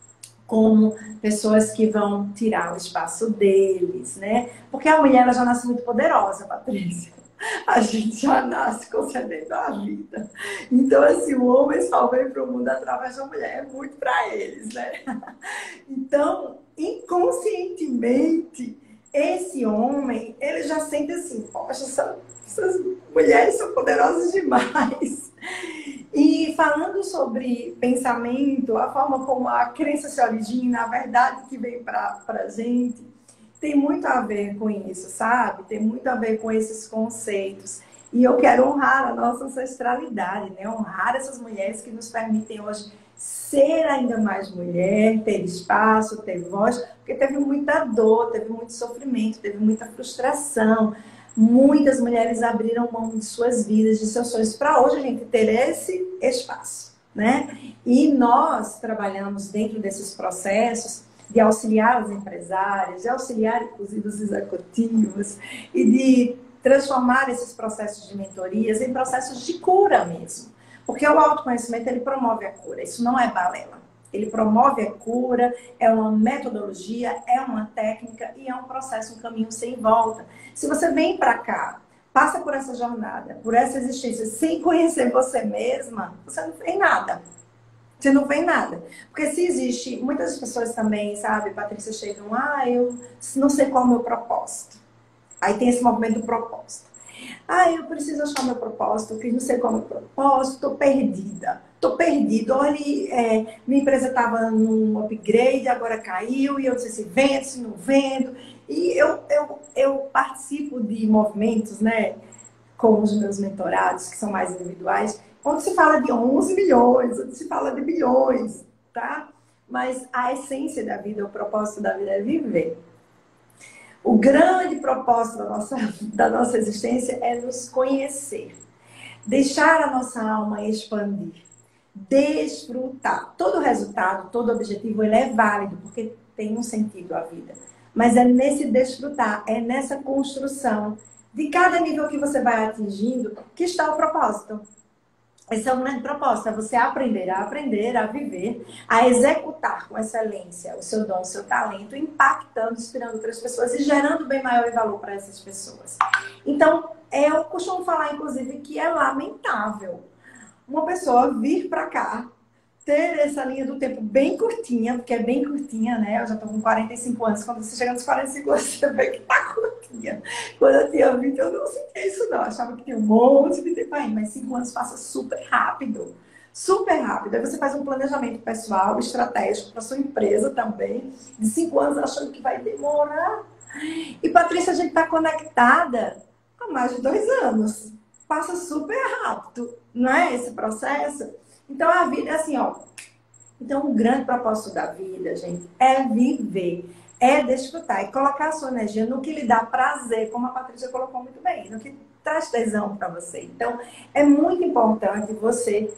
como pessoas que vão tirar o espaço deles, né? Porque a mulher ela já nasce muito poderosa, Patrícia. A gente já nasce concedendo a vida. Então, assim, o homem só vem para o mundo através da mulher, é muito para eles, né? Então, inconscientemente, esse homem, ele já sente assim, poxa, essas mulheres são poderosas demais. E falando sobre pensamento, a forma como a crença se origina, a verdade que vem para a gente, tem muito a ver com isso, sabe? Tem muito a ver com esses conceitos. E eu quero honrar a nossa ancestralidade, né? Honrar essas mulheres que nos permitem hoje ser ainda mais mulher, ter espaço, ter voz, porque teve muita dor, teve muito sofrimento, teve muita frustração. Muitas mulheres abriram mão de suas vidas, de seus sonhos, para hoje a gente ter esse espaço, né? E nós trabalhamos dentro desses processos de auxiliar os empresários, de auxiliar, inclusive, os executivos, e de transformar esses processos de mentorias em processos de cura mesmo. Porque o autoconhecimento, ele promove a cura, isso não é balela. Ele promove a cura, é uma metodologia, é uma técnica e é um processo, um caminho sem volta. Se você vem para cá, passa por essa jornada, por essa existência, sem conhecer você mesma, você não fez nada. Você não vê nada. Porque se existe, muitas pessoas também, sabe, Patrícia, chegam, eu não sei qual é o meu propósito. Aí tem esse movimento do propósito. Eu preciso achar meu propósito, eu não sei qual é o meu propósito, estou perdida. Estou perdido. Olha, minha empresa estava num upgrade, agora caiu, e eu não sei se vendo, se não vendo. E eu participo de movimentos, né, com os meus mentorados, que são mais individuais, onde se fala de 11 milhões, onde se fala de bilhões, tá? Mas a essência da vida, o propósito da vida é viver. O grande propósito da nossa existência é nos conhecer. Deixar a nossa alma expandir. Desfrutar. Todo resultado, todo objetivo, ele é válido, porque tem um sentido a vida. Mas é nesse desfrutar, é nessa construção de cada nível que você vai atingindo que está o propósito. Esse é o grande propósito, é você aprender, a viver, a executar com excelência o seu dom, o seu talento, impactando, inspirando outras pessoas e gerando bem maior valor para essas pessoas. Então, eu costumo falar, inclusive, que é lamentável uma pessoa vir para cá, ter essa linha do tempo bem curtinha, porque é bem curtinha, né? Eu já tô com 45 anos. Quando você chega nos 45 anos, você vê que tá curtinha. Quando eu tinha 20, eu não sentia isso, não. Eu achava que tinha um monte de tempo aí, mas 5 anos passa super rápido. Super rápido. Aí você faz um planejamento pessoal, estratégico para sua empresa também, de 5 anos achando que vai demorar. E, Patrícia, a gente tá conectada há mais de 2 anos. Passa super rápido, não é esse processo? Então, a vida é assim, ó. Então, o grande propósito da vida, gente, é viver, é desfrutar e colocar a sua energia no que lhe dá prazer, como a Patrícia colocou muito bem, no que traz tesão para você. Então, é muito importante você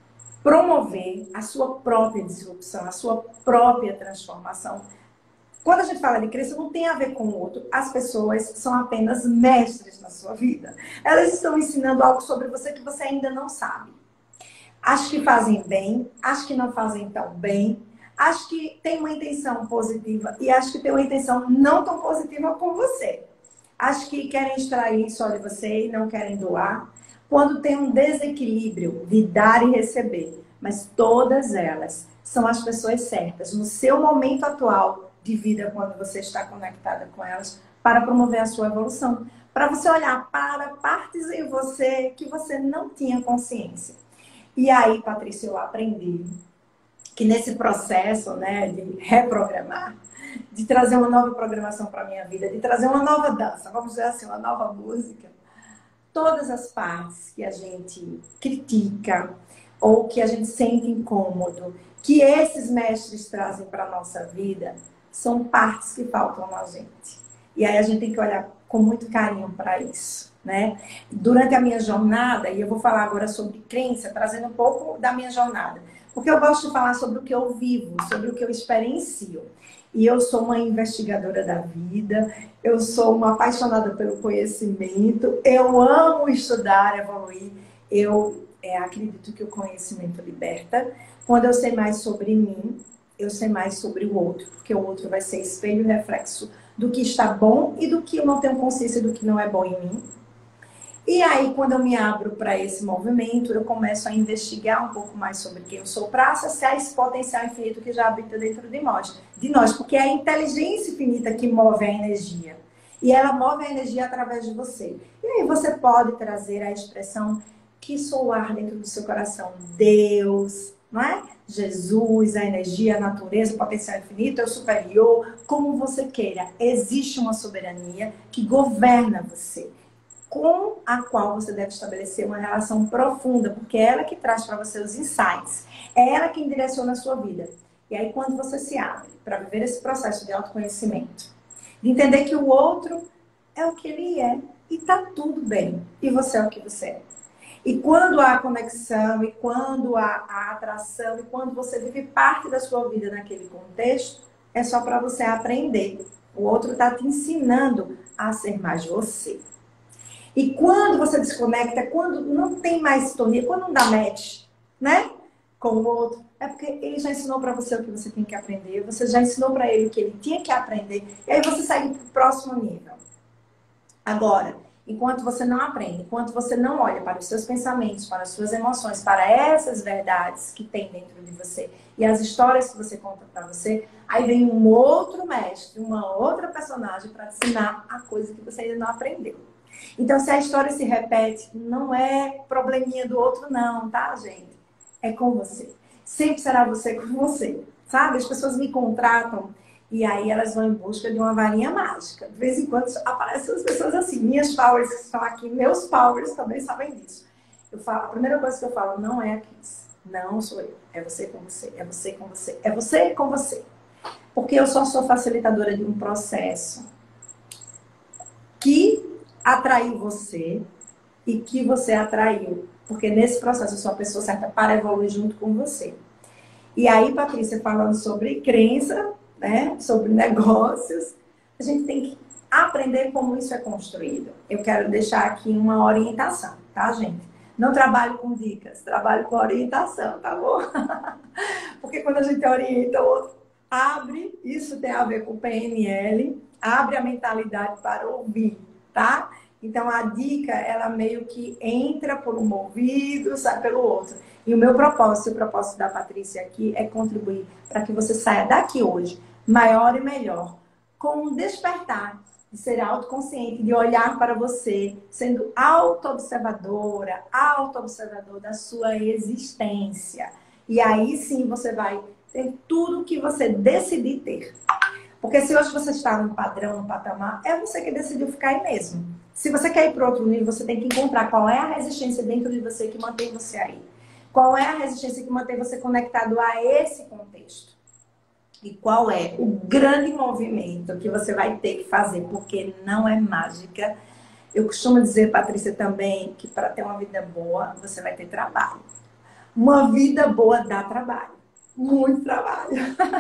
promover a sua própria disrupção, a sua própria transformação. Quando a gente fala de crescer, não tem a ver com o outro. As pessoas são apenas mestres na sua vida. Elas estão ensinando algo sobre você que você ainda não sabe. Acho que fazem bem, acho que não fazem tão bem, acho que tem uma intenção positiva e acho que tem uma intenção não tão positiva com você. Acho que querem extrair só de você e não querem doar. Quando tem um desequilíbrio de dar e receber, mas todas elas são as pessoas certas no seu momento atual de vida, quando você está conectada com elas, para promover a sua evolução. Para você olhar para partes em você que você não tinha consciência. E aí, Patrícia, eu aprendi que nesse processo, né, de reprogramar, de trazer uma nova programação para a minha vida, de trazer uma nova dança, vamos dizer assim, uma nova música, todas as partes que a gente critica ou que a gente sente incômodo, que esses mestres trazem para a nossa vida, são partes que faltam na gente. E aí a gente tem que olhar com muito carinho para isso, né? Durante a minha jornada, e eu vou falar agora sobre crença, trazendo um pouco da minha jornada, porque eu gosto de falar sobre o que eu vivo, sobre o que eu experiencio. E eu sou uma investigadora da vida, eu sou uma apaixonada pelo conhecimento, eu amo estudar, evoluir, eu acredito que o conhecimento liberta. Quando eu sei mais sobre mim, eu sei mais sobre o outro, porque o outro vai ser espelho e reflexo do que está bom e do que eu não tenho consciência do que não é bom em mim. E aí, quando eu me abro para esse movimento, eu começo a investigar um pouco mais sobre quem eu sou, para acessar esse potencial infinito que já habita dentro de nós, porque é a inteligência infinita que move a energia. E ela move a energia através de você. E aí você pode trazer a expressão que soar dentro do seu coração. Deus, não é? Jesus, a energia, a natureza, o potencial infinito, é o superior, como você queira. Existe uma soberania que governa você, com a qual você deve estabelecer uma relação profunda, porque é ela que traz para você os insights, é ela quem direciona a sua vida. E aí, quando você se abre para viver esse processo de autoconhecimento, de entender que o outro é o que ele é, e tá tudo bem, e você é o que você é. E quando há conexão, e quando há atração, e quando você vive parte da sua vida naquele contexto, é só para você aprender. O outro está te ensinando a ser mais você. E quando você desconecta, quando não tem mais sintonia, quando não dá match, né? Com o outro, é porque ele já ensinou para você o que você tem que aprender, você já ensinou para ele o que ele tinha que aprender, e aí você segue para o próximo nível. Agora, enquanto você não aprende, enquanto você não olha para os seus pensamentos, para as suas emoções, para essas verdades que tem dentro de você e as histórias que você conta para você, aí vem um outro mestre, uma outra personagem para te ensinar a coisa que você ainda não aprendeu. Então, se a história se repete, não é probleminha do outro não, tá, gente? É com você. Sempre será você com você, sabe? As pessoas me contratam e aí elas vão em busca de uma varinha mágica. De vez em quando aparecem as pessoas assim, minhas powers que estão aqui, meus powers também sabem disso. Eu falo, a primeira coisa que eu falo não é a Cris, não sou eu. É você com você, é você com você, é você com você. Porque eu só sou facilitadora de um processo que atraiu você e que você atraiu. Porque nesse processo eu sou a pessoa certa para evoluir junto com você. E aí, Patrícia, falando sobre crença, né, sobre negócios, a gente tem que aprender como isso é construído. Eu quero deixar aqui uma orientação, tá, gente? Não trabalho com dicas, trabalho com orientação, tá bom? Porque quando a gente orienta o outro, abre, isso tem a ver com PNL, abre a mentalidade para ouvir, tá? Então, a dica, ela meio que entra por um ouvido, sai pelo outro. E o meu propósito, o propósito da Patrícia aqui, é contribuir para que você saia daqui hoje, maior e melhor, com um despertar, de ser autoconsciente, de olhar para você, sendo auto-observadora, auto-observador da sua existência. E aí sim você vai ter tudo o que você decidir ter. Porque se hoje você está num padrão, num patamar, é você que decidiu ficar aí mesmo. Se você quer ir para outro nível, você tem que encontrar qual é a resistência dentro de você que mantém você aí. Qual é a resistência que mantém você conectado a esse contexto. E qual é o grande movimento que você vai ter que fazer, porque não é mágica. Eu costumo dizer, Patrícia, também, que para ter uma vida boa, você vai ter trabalho. Uma vida boa dá trabalho. Muito trabalho.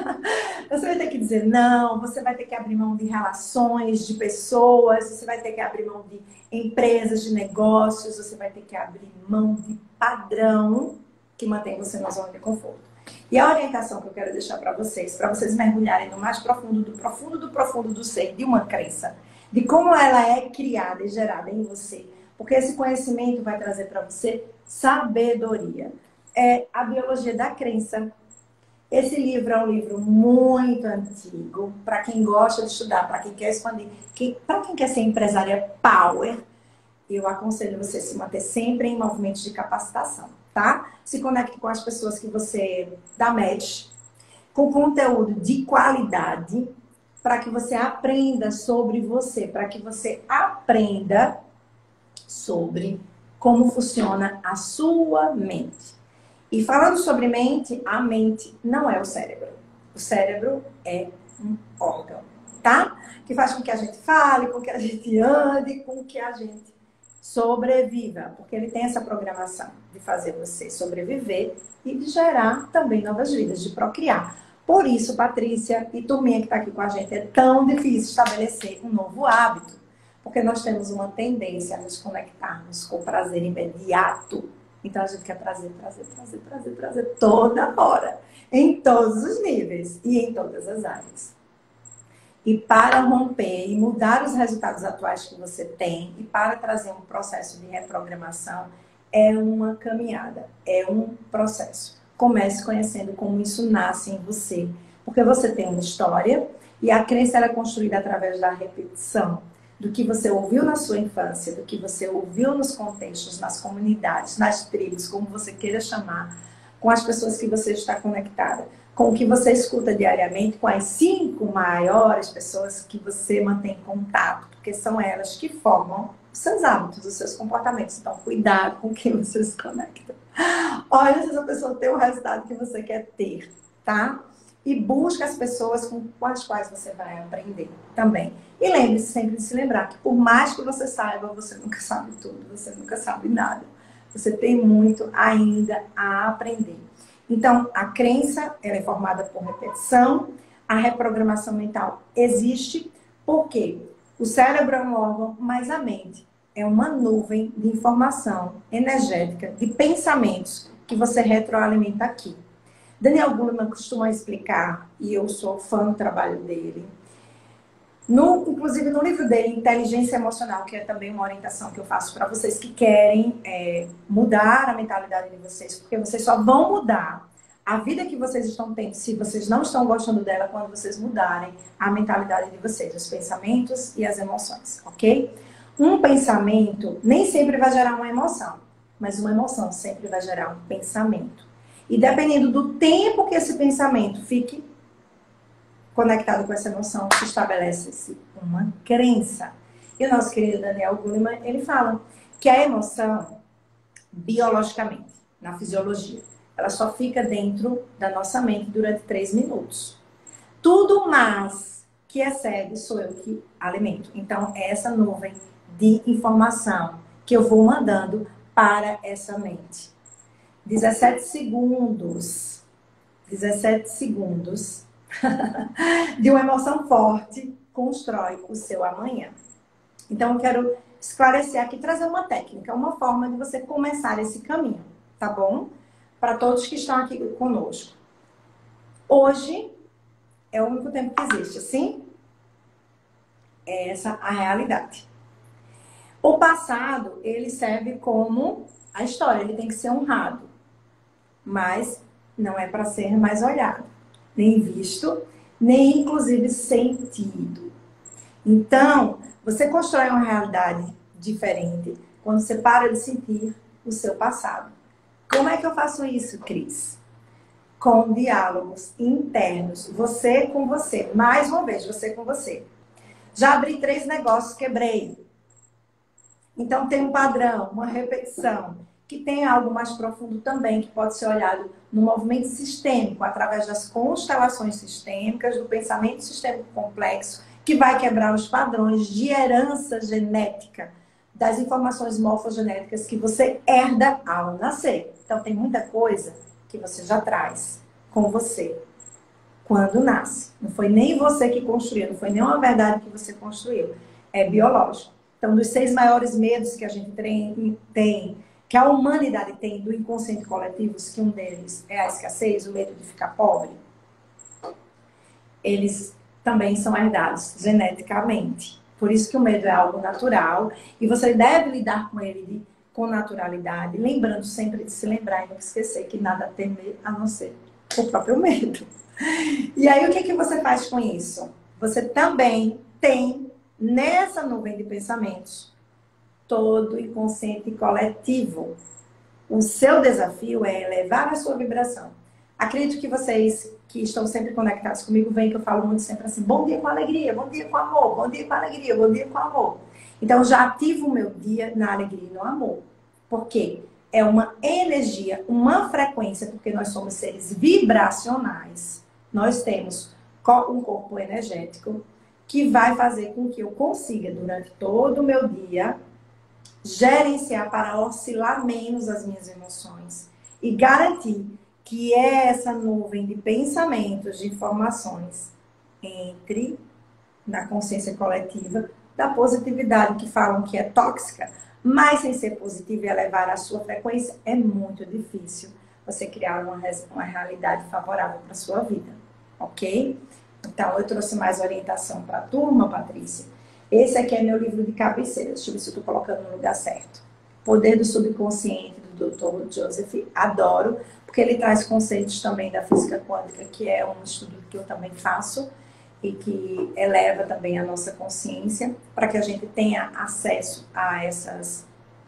Você vai ter que dizer não, você vai ter que abrir mão de relações, de pessoas, você vai ter que abrir mão de empresas, de negócios, você vai ter que abrir mão de padrão que mantém você na zona de conforto. E a orientação que eu quero deixar para vocês mergulharem no mais profundo do profundo do profundo do ser, de uma crença, de como ela é criada e gerada em você, porque esse conhecimento vai trazer para você sabedoria. É a biologia da crença. Esse livro é um livro muito antigo, para quem gosta de estudar, para quem quer expandir, para quem quer ser empresária power, eu aconselho você se manter sempre em movimentos de capacitação, tá? Se conecte com as pessoas que você dá match, com conteúdo de qualidade, para que você aprenda sobre você, para que você aprenda sobre como funciona a sua mente. E falando sobre mente, a mente não é o cérebro. O cérebro é um órgão, tá? Que faz com que a gente fale, com que a gente ande, com que a gente sobreviva. Porque ele tem essa programação de fazer você sobreviver e de gerar também novas vidas, de procriar. Por isso, Patrícia e turminha que está aqui com a gente, é tão difícil estabelecer um novo hábito. Porque nós temos uma tendência a nos conectarmos com o prazer imediato. Então a gente quer prazer toda hora, em todos os níveis e em todas as áreas. E para romper e mudar os resultados atuais que você tem e para trazer um processo de reprogramação, é uma caminhada, é um processo. Comece conhecendo como isso nasce em você, porque você tem uma história e a crença é construída através da repetição. Do que você ouviu na sua infância, do que você ouviu nos contextos, nas comunidades, nas tribos, como você queira chamar, com as pessoas que você está conectada, com o que você escuta diariamente, com as 5 maiores pessoas que você mantém contato, porque são elas que formam os seus hábitos, os seus comportamentos. Então, cuidado com quem você se conecta. Olha se essa pessoa tem o resultado que você quer ter, tá? E busca as pessoas com as quais você vai aprender também. E lembre-se sempre de se lembrar que por mais que você saiba, você nunca sabe tudo, você nunca sabe nada. Você tem muito ainda a aprender. Então, a crença ela é formada por repetição, a reprogramação mental existe, porque o cérebro é um órgão, mas a mente é uma nuvem de informação energética, de pensamentos que você retroalimenta aqui. Daniel Goleman costuma explicar, e eu sou fã do trabalho dele, inclusive no livro dele, Inteligência Emocional, que é também uma orientação que eu faço para vocês que querem mudar a mentalidade de vocês, porque vocês só vão mudar a vida que vocês estão tendo, se vocês não estão gostando dela, quando vocês mudarem a mentalidade de vocês, os pensamentos e as emoções, ok? Um pensamento nem sempre vai gerar uma emoção, mas uma emoção sempre vai gerar um pensamento. E dependendo do tempo que esse pensamento fique conectado com essa emoção, estabelece-se uma crença. E o nosso querido Daniel Goleman, ele fala que a emoção, biologicamente, na fisiologia, ela só fica dentro da nossa mente durante 3 minutos. Tudo mais que excede sou eu que alimento. Então, é essa nuvem de informação que eu vou mandando para essa mente. 17 segundos. 17 segundos de uma emoção forte constrói o seu amanhã. Então, eu quero esclarecer aqui, trazer uma técnica, uma forma de você começar esse caminho, tá bom? Para todos que estão aqui conosco. Hoje é o único tempo que existe, assim? É essa a realidade. O passado, ele serve como a história, ele tem que ser honrado, mas não é para ser mais olhado, nem visto, nem inclusive sentido. Então, você constrói uma realidade diferente quando você para de sentir o seu passado. Como é que eu faço isso, Cris? Com diálogos internos, você com você. Mais uma vez, você com você. Já abri 3 negócios, quebrei. Então, tem um padrão, uma repetição, que tem algo mais profundo também, que pode ser olhado no movimento sistêmico, através das constelações sistêmicas, do pensamento sistêmico complexo, que vai quebrar os padrões de herança genética, das informações morfogenéticas que você herda ao nascer. Então, tem muita coisa que você já traz com você quando nasce. Não foi nem você que construiu, não foi nem uma verdade que você construiu. É biológico. Então, dos 6 maiores medos que a gente tem, que a humanidade tem do inconsciente coletivo, que um deles é a escassez, o medo de ficar pobre, eles também são herdados geneticamente. Por isso que o medo é algo natural e você deve lidar com ele com naturalidade, lembrando sempre de se lembrar e não esquecer que nada temer a não ser o próprio medo. E aí, o que você faz com isso? Você também tem, nessa nuvem de pensamentos, todo o inconsciente coletivo. O seu desafio é elevar a sua vibração. Acredito que vocês que estão sempre conectados comigo veem que eu falo muito sempre assim, bom dia com alegria, bom dia com amor, bom dia com alegria, bom dia com amor. Então, já ativo o meu dia na alegria e no amor. Por quê? É uma energia, uma frequência, porque nós somos seres vibracionais. Nós temos um corpo energético que vai fazer com que eu consiga, durante todo o meu dia, gerenciar para oscilar menos as minhas emoções e garantir que essa nuvem de pensamentos, de informações, entre na consciência coletiva da positividade, que falam que é tóxica, mas sem ser positiva e elevar a sua frequência, é muito difícil você criar uma realidade favorável para a sua vida, ok? Então, eu trouxe mais orientação para a turma, Patrícia. Esse aqui é meu livro de cabeceira. Deixa eu ver se eu estou colocando no lugar certo. Poder do Subconsciente, do Dr. Joseph. Adoro, porque ele traz conceitos também da física quântica, que é um estudo que eu também faço e que eleva também a nossa consciência para que a gente tenha acesso a essas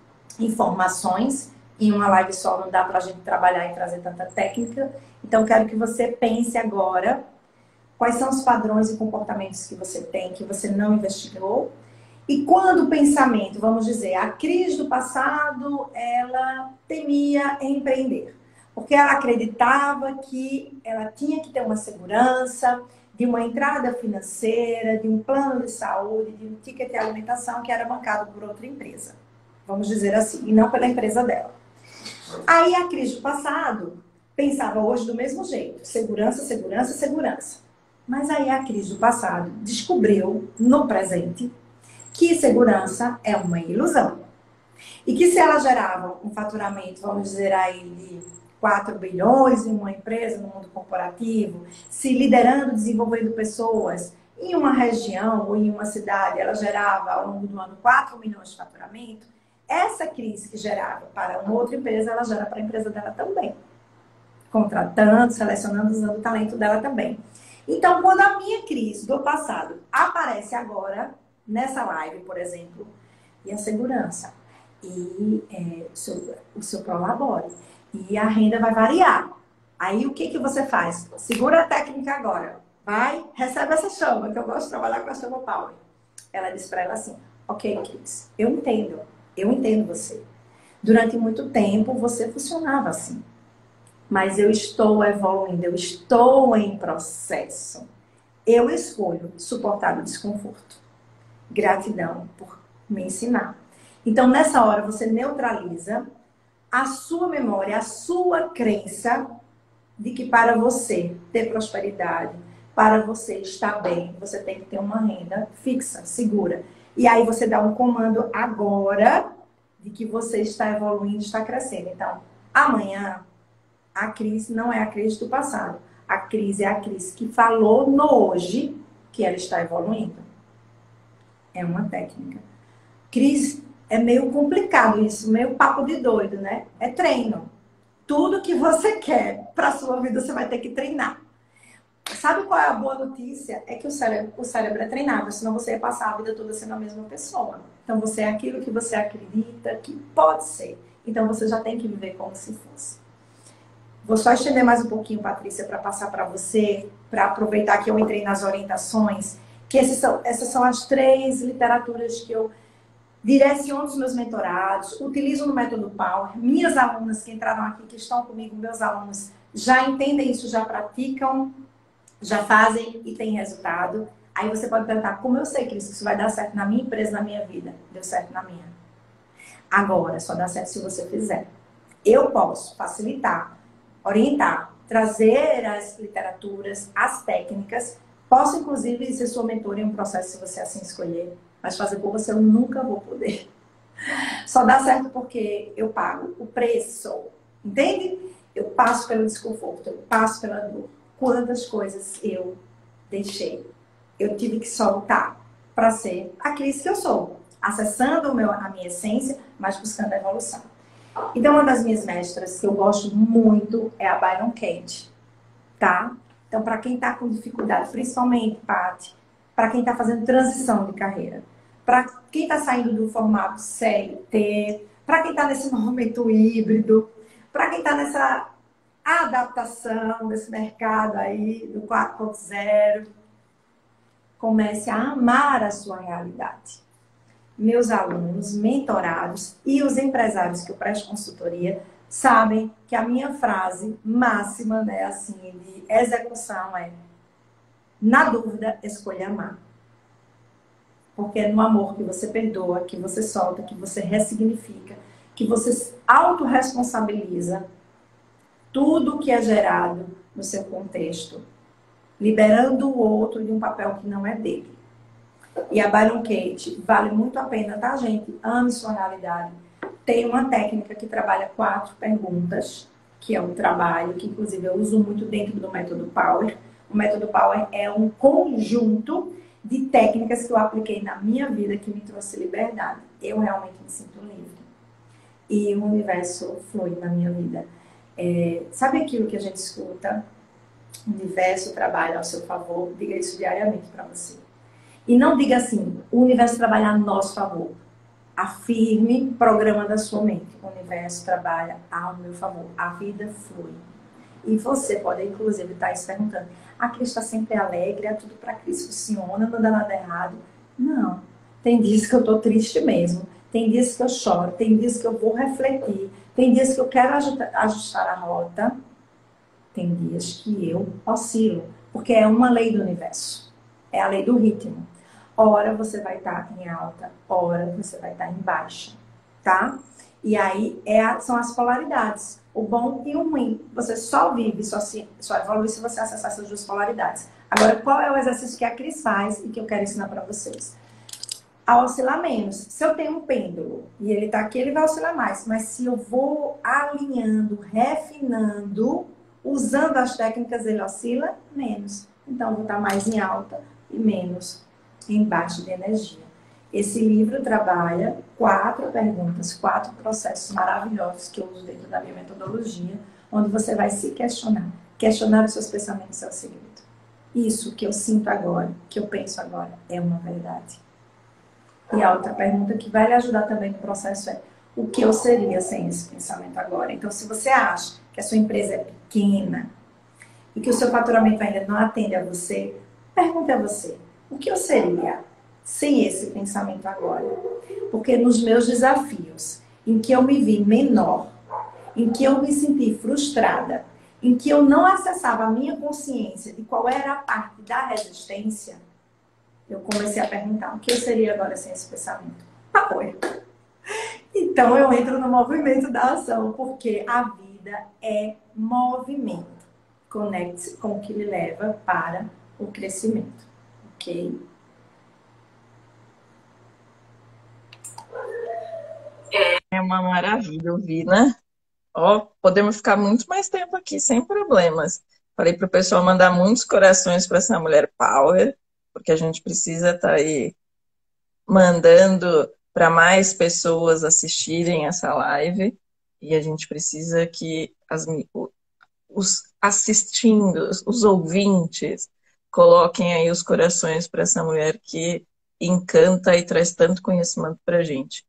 informações. Em uma live só não dá para a gente trabalhar e trazer tanta técnica. Então, quero que você pense agora quais são os padrões e comportamentos que você tem, que você não investigou. E quando o pensamento, vamos dizer, a Cris do passado, ela temia empreender. Porque ela acreditava que ela tinha que ter uma segurança, de uma entrada financeira, de um plano de saúde, de um ticket de alimentação que era bancado por outra empresa. Vamos dizer assim, e não pela empresa dela. Aí a Cris do passado pensava hoje do mesmo jeito. Segurança, segurança, segurança. Mas aí a crise do passado descobriu, no presente, que segurança é uma ilusão. E que se ela gerava um faturamento, vamos dizer aí, de 4 bilhões em uma empresa, no mundo corporativo, se liderando, desenvolvendo pessoas, em uma região ou em uma cidade, ela gerava ao longo do ano 4 milhões de faturamento, essa crise que gerava para uma outra empresa, ela gera para a empresa dela também. Contratando, selecionando, usando o talento dela também. Então, quando a minha crise do passado aparece agora, nessa live, por exemplo, e a segurança, e o seu prolabore, e a renda vai variar. Aí, o que você faz? Segura a técnica agora. Vai, recebe essa chama, que eu gosto de trabalhar com a chama Power. Ela diz para ela assim, ok, Cris, eu entendo você. Durante muito tempo, você funcionava assim. Mas eu estou evoluindo, eu estou em processo. Eu escolho suportar o desconforto. Gratidão por me ensinar. Então, nessa hora, você neutraliza a sua memória, a sua crença de que para você ter prosperidade, para você estar bem, você tem que ter uma renda fixa, segura. E aí você dá um comando agora de que você está evoluindo, está crescendo. Então, amanhã, a crise não é a crise do passado. A crise é a crise que falou no hoje que ela está evoluindo. É uma técnica. Crise é meio complicado isso, meio papo de doido, né? É treino. Tudo que você quer para a sua vida, você vai ter que treinar. Sabe qual é a boa notícia? É que o cérebro é treinável, senão você ia passar a vida toda sendo a mesma pessoa. Então você é aquilo que você acredita que pode ser. Então você já tem que viver como se fosse. Vou só estender mais um pouquinho, Patrícia, para passar para você, para aproveitar que eu entrei nas orientações, que essas são as 3 literaturas que eu direciono os meus mentorados, utilizo no método Power. Minhas alunas que entraram aqui, que estão comigo, meus alunos, já entendem isso, já praticam, já fazem e têm resultado. Aí você pode perguntar, como eu sei que isso vai dar certo na minha empresa, na minha vida? Deu certo na minha. Agora, só dá certo se você fizer. Eu posso facilitar, orientar, trazer as literaturas, as técnicas. Posso, inclusive, ser sua mentora em um processo, se você assim escolher. Mas fazer por você eu nunca vou poder. Só dá certo porque eu pago o preço. Entende? Eu passo pelo desconforto, eu passo pela dor. Quantas coisas eu deixei. Eu tive que soltar para ser a Cris que eu sou. Acessando a minha essência, mas buscando a evolução. Então, uma das minhas mestras que eu gosto muito é a Byron Katie, tá? Então, para quem está com dificuldade, principalmente, Paty, para quem está fazendo transição de carreira, para quem está saindo do formato CLT, para quem está nesse momento híbrido, para quem está nessa adaptação desse mercado aí do 4.0, comece a amar a sua realidade. Meus alunos, mentorados e os empresários que eu presto consultoria sabem que a minha frase máxima, né, assim, de execução é: na dúvida, escolha amar. Porque é no amor que você perdoa, que você solta, que você ressignifica, que você autorresponsabiliza tudo que é gerado no seu contexto, liberando o outro de um papel que não é dele. E a Byron Katie vale muito a pena, tá, gente? Ame sua realidade. Tem uma técnica que trabalha 4 perguntas, que é um trabalho que, inclusive, eu uso muito dentro do método Power. O método Power é um conjunto de técnicas que eu apliquei na minha vida que me trouxe liberdade. Eu realmente me sinto livre. E o universo flui na minha vida. Sabe aquilo que a gente escuta? O universo trabalha ao seu favor. Diga isso diariamente para você. E não diga assim, o universo trabalha a nosso favor. Afirme, programa da sua mente. O universo trabalha ao meu favor. A vida flui. E você pode, inclusive, estar se perguntando: a Cris está sempre alegre, tudo para a Cris funciona, não dá nada errado. Não. Tem dias que eu estou triste mesmo. Tem dias que eu choro. Tem dias que eu vou refletir. Tem dias que eu quero ajustar a rota. Tem dias que eu oscilo. Porque é uma lei do universo. É a lei do ritmo. Ora você vai estar em alta, ora você vai estar em baixa, tá? E aí são as polaridades, o bom e o ruim. Você só vive, só evolui se você acessar essas 2 polaridades. Agora, qual é o exercício que a Cris faz e que eu quero ensinar para vocês? A oscilar menos. Se eu tenho um pêndulo e ele está aqui, ele vai oscilar mais. Mas se eu vou alinhando, refinando, usando as técnicas, ele oscila menos. Então, eu vou estar mais em alta e menos em baixa de energia. Esse livro trabalha 4 perguntas, 4 processos maravilhosos que eu uso dentro da minha metodologia, onde você vai se questionar. Questionar os seus pensamentos é o segredo. Isso que eu sinto agora, que eu penso agora, é uma verdade. E a outra pergunta que vai lhe ajudar também no processo é: o que eu seria sem esse pensamento agora? Então, se você acha que a sua empresa é pequena e que o seu faturamento ainda não atende a você, pergunte a você: o que eu seria sem esse pensamento agora? Porque nos meus desafios, em que eu me vi menor, em que eu me senti frustrada, em que eu não acessava a minha consciência de qual era a parte da resistência, eu comecei a perguntar: o que eu seria agora sem esse pensamento? Apoio. Então eu entro no movimento da ação, porque a vida é movimento. Conecte-se com o que lhe leva para o crescimento. Ok? É uma maravilha ouvir, né? Ó, podemos ficar muito mais tempo aqui sem problemas. Falei para o pessoal mandar muitos corações para essa mulher Power, porque a gente precisa estar aí mandando para mais pessoas assistirem essa live e a gente precisa que os assistindo, os ouvintes, coloquem aí os corações para essa mulher que encanta e traz tanto conhecimento para a gente.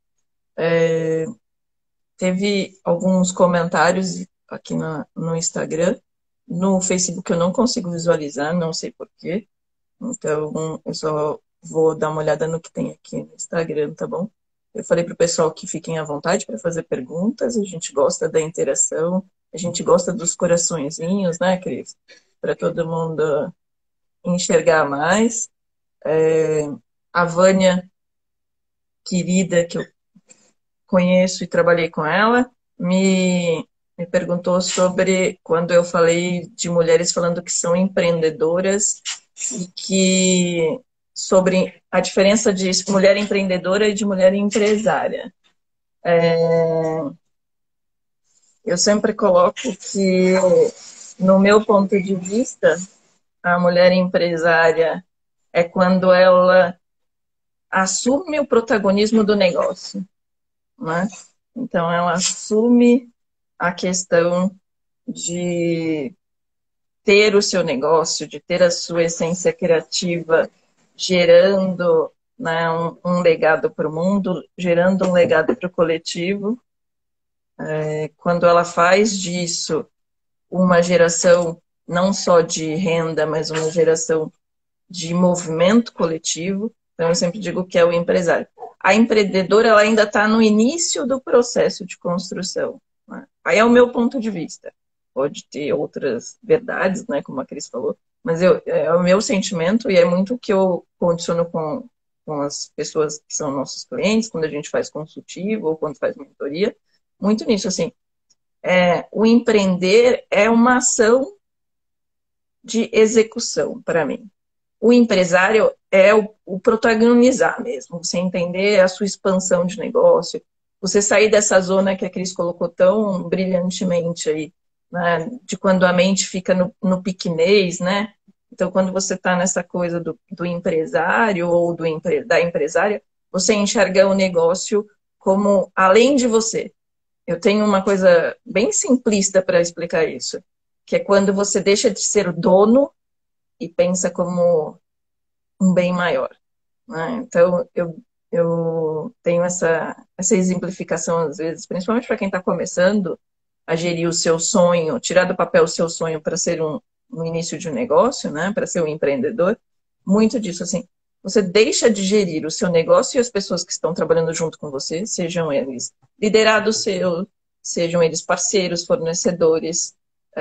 Teve alguns comentários aqui no Instagram, no Facebook eu não consigo visualizar, não sei porquê, então eu só vou dar uma olhada no que tem aqui no Instagram, tá bom? Eu falei para o pessoal que fiquem à vontade para fazer perguntas, a gente gosta da interação, a gente gosta dos coraçõezinhos, né, Cris? Para todo mundo enxergar mais. A Vânia, querida, que eu conheço e trabalhei com ela, me perguntou sobre quando eu falei de mulheres falando que são empreendedoras e que sobre a diferença de mulher empreendedora e de mulher empresária. Eu sempre coloco que, no meu ponto de vista, a mulher empresária é quando ela assume o protagonismo do negócio, né? Então, ela assume a questão de ter o seu negócio, de ter a sua essência criativa, gerando, né, um legado para o mundo, gerando um legado para o coletivo. Quando ela faz disso uma geração não só de renda, mas uma geração de movimento coletivo. Então, eu sempre digo que é o empresário. A empreendedora ela ainda está no início do processo de construção, né? Aí é o meu ponto de vista. Pode ter outras verdades, né, como a Cris falou, mas é o meu sentimento e é muito o que eu condiciono com as pessoas que são nossos clientes, quando a gente faz consultivo ou quando faz mentoria. Muito nisso, assim, o empreender é uma ação de execução para mim. O empresário é o protagonizar mesmo, você entender a sua expansão de negócio, você sair dessa zona que a Cris colocou tão brilhantemente aí, né, de quando a mente fica no piquenês, né? Então, quando você está nessa coisa do empresário ou da empresária, você enxerga o negócio como além de você. Eu tenho uma coisa bem simplista para explicar isso, que é quando você deixa de ser o dono e pensa como um bem maior, né? Então, eu tenho essa exemplificação, às vezes, principalmente para quem está começando a gerir o seu sonho, tirar do papel o seu sonho para ser um início de um negócio, né? Para ser um empreendedor. Muito disso, assim, você deixa de gerir o seu negócio e as pessoas que estão trabalhando junto com você, sejam eles liderados seus, sejam eles parceiros, fornecedores,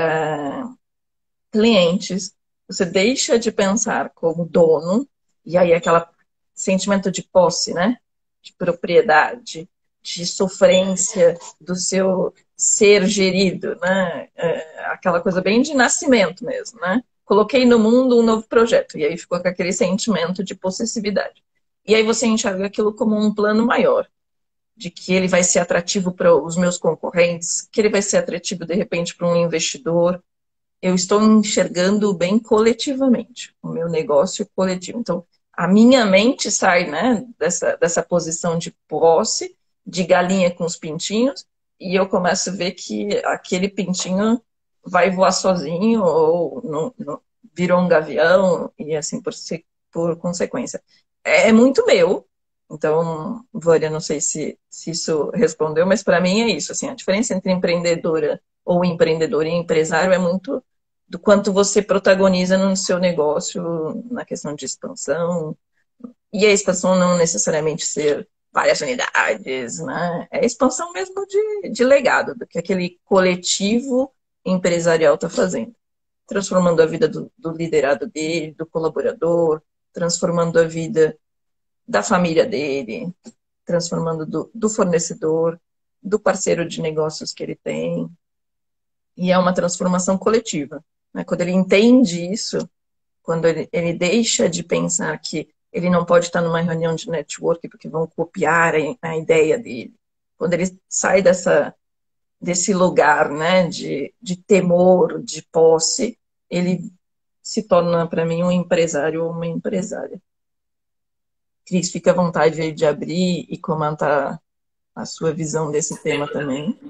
clientes, você deixa de pensar como dono, e aí aquele sentimento de posse, né? De propriedade, de sofrência do seu ser gerido, né? Aquela coisa bem de nascimento mesmo, né? coloquei no mundo um novo projeto. E aí ficou com aquele sentimento de possessividade. E aí você enxerga aquilo como um plano maior, de que ele vai ser atrativo para os meus concorrentes, que ele vai ser atrativo, de repente, para um investidor. Eu estou enxergando bem coletivamente, o meu negócio coletivo. Então, a minha mente sai, né, dessa posição de posse, de galinha com os pintinhos, e eu começo a ver que aquele pintinho vai voar sozinho ou virou um gavião, e assim por consequência. É muito meu. Então, Vânia, não sei se isso respondeu, mas para mim é isso. Assim, a diferença entre empreendedora ou empreendedor e empresário é muito do quanto você protagoniza no seu negócio na questão de expansão. E a expansão não necessariamente ser várias unidades, né? É a expansão mesmo de legado, do que aquele coletivo empresarial está fazendo. Transformando a vida do liderado dele, do colaborador, transformando a vida da família dele, transformando do fornecedor, do parceiro de negócios que ele tem. E é uma transformação coletiva. Né? Quando ele entende isso, quando ele deixa de pensar que ele não pode estar numa reunião de network porque vão copiar a ideia dele. Quando ele sai desse lugar, né, de temor, de posse, ele se torna, para mim, um empresário ou uma empresária. Cris, fica à vontade de abrir e comentar a sua visão desse tema também.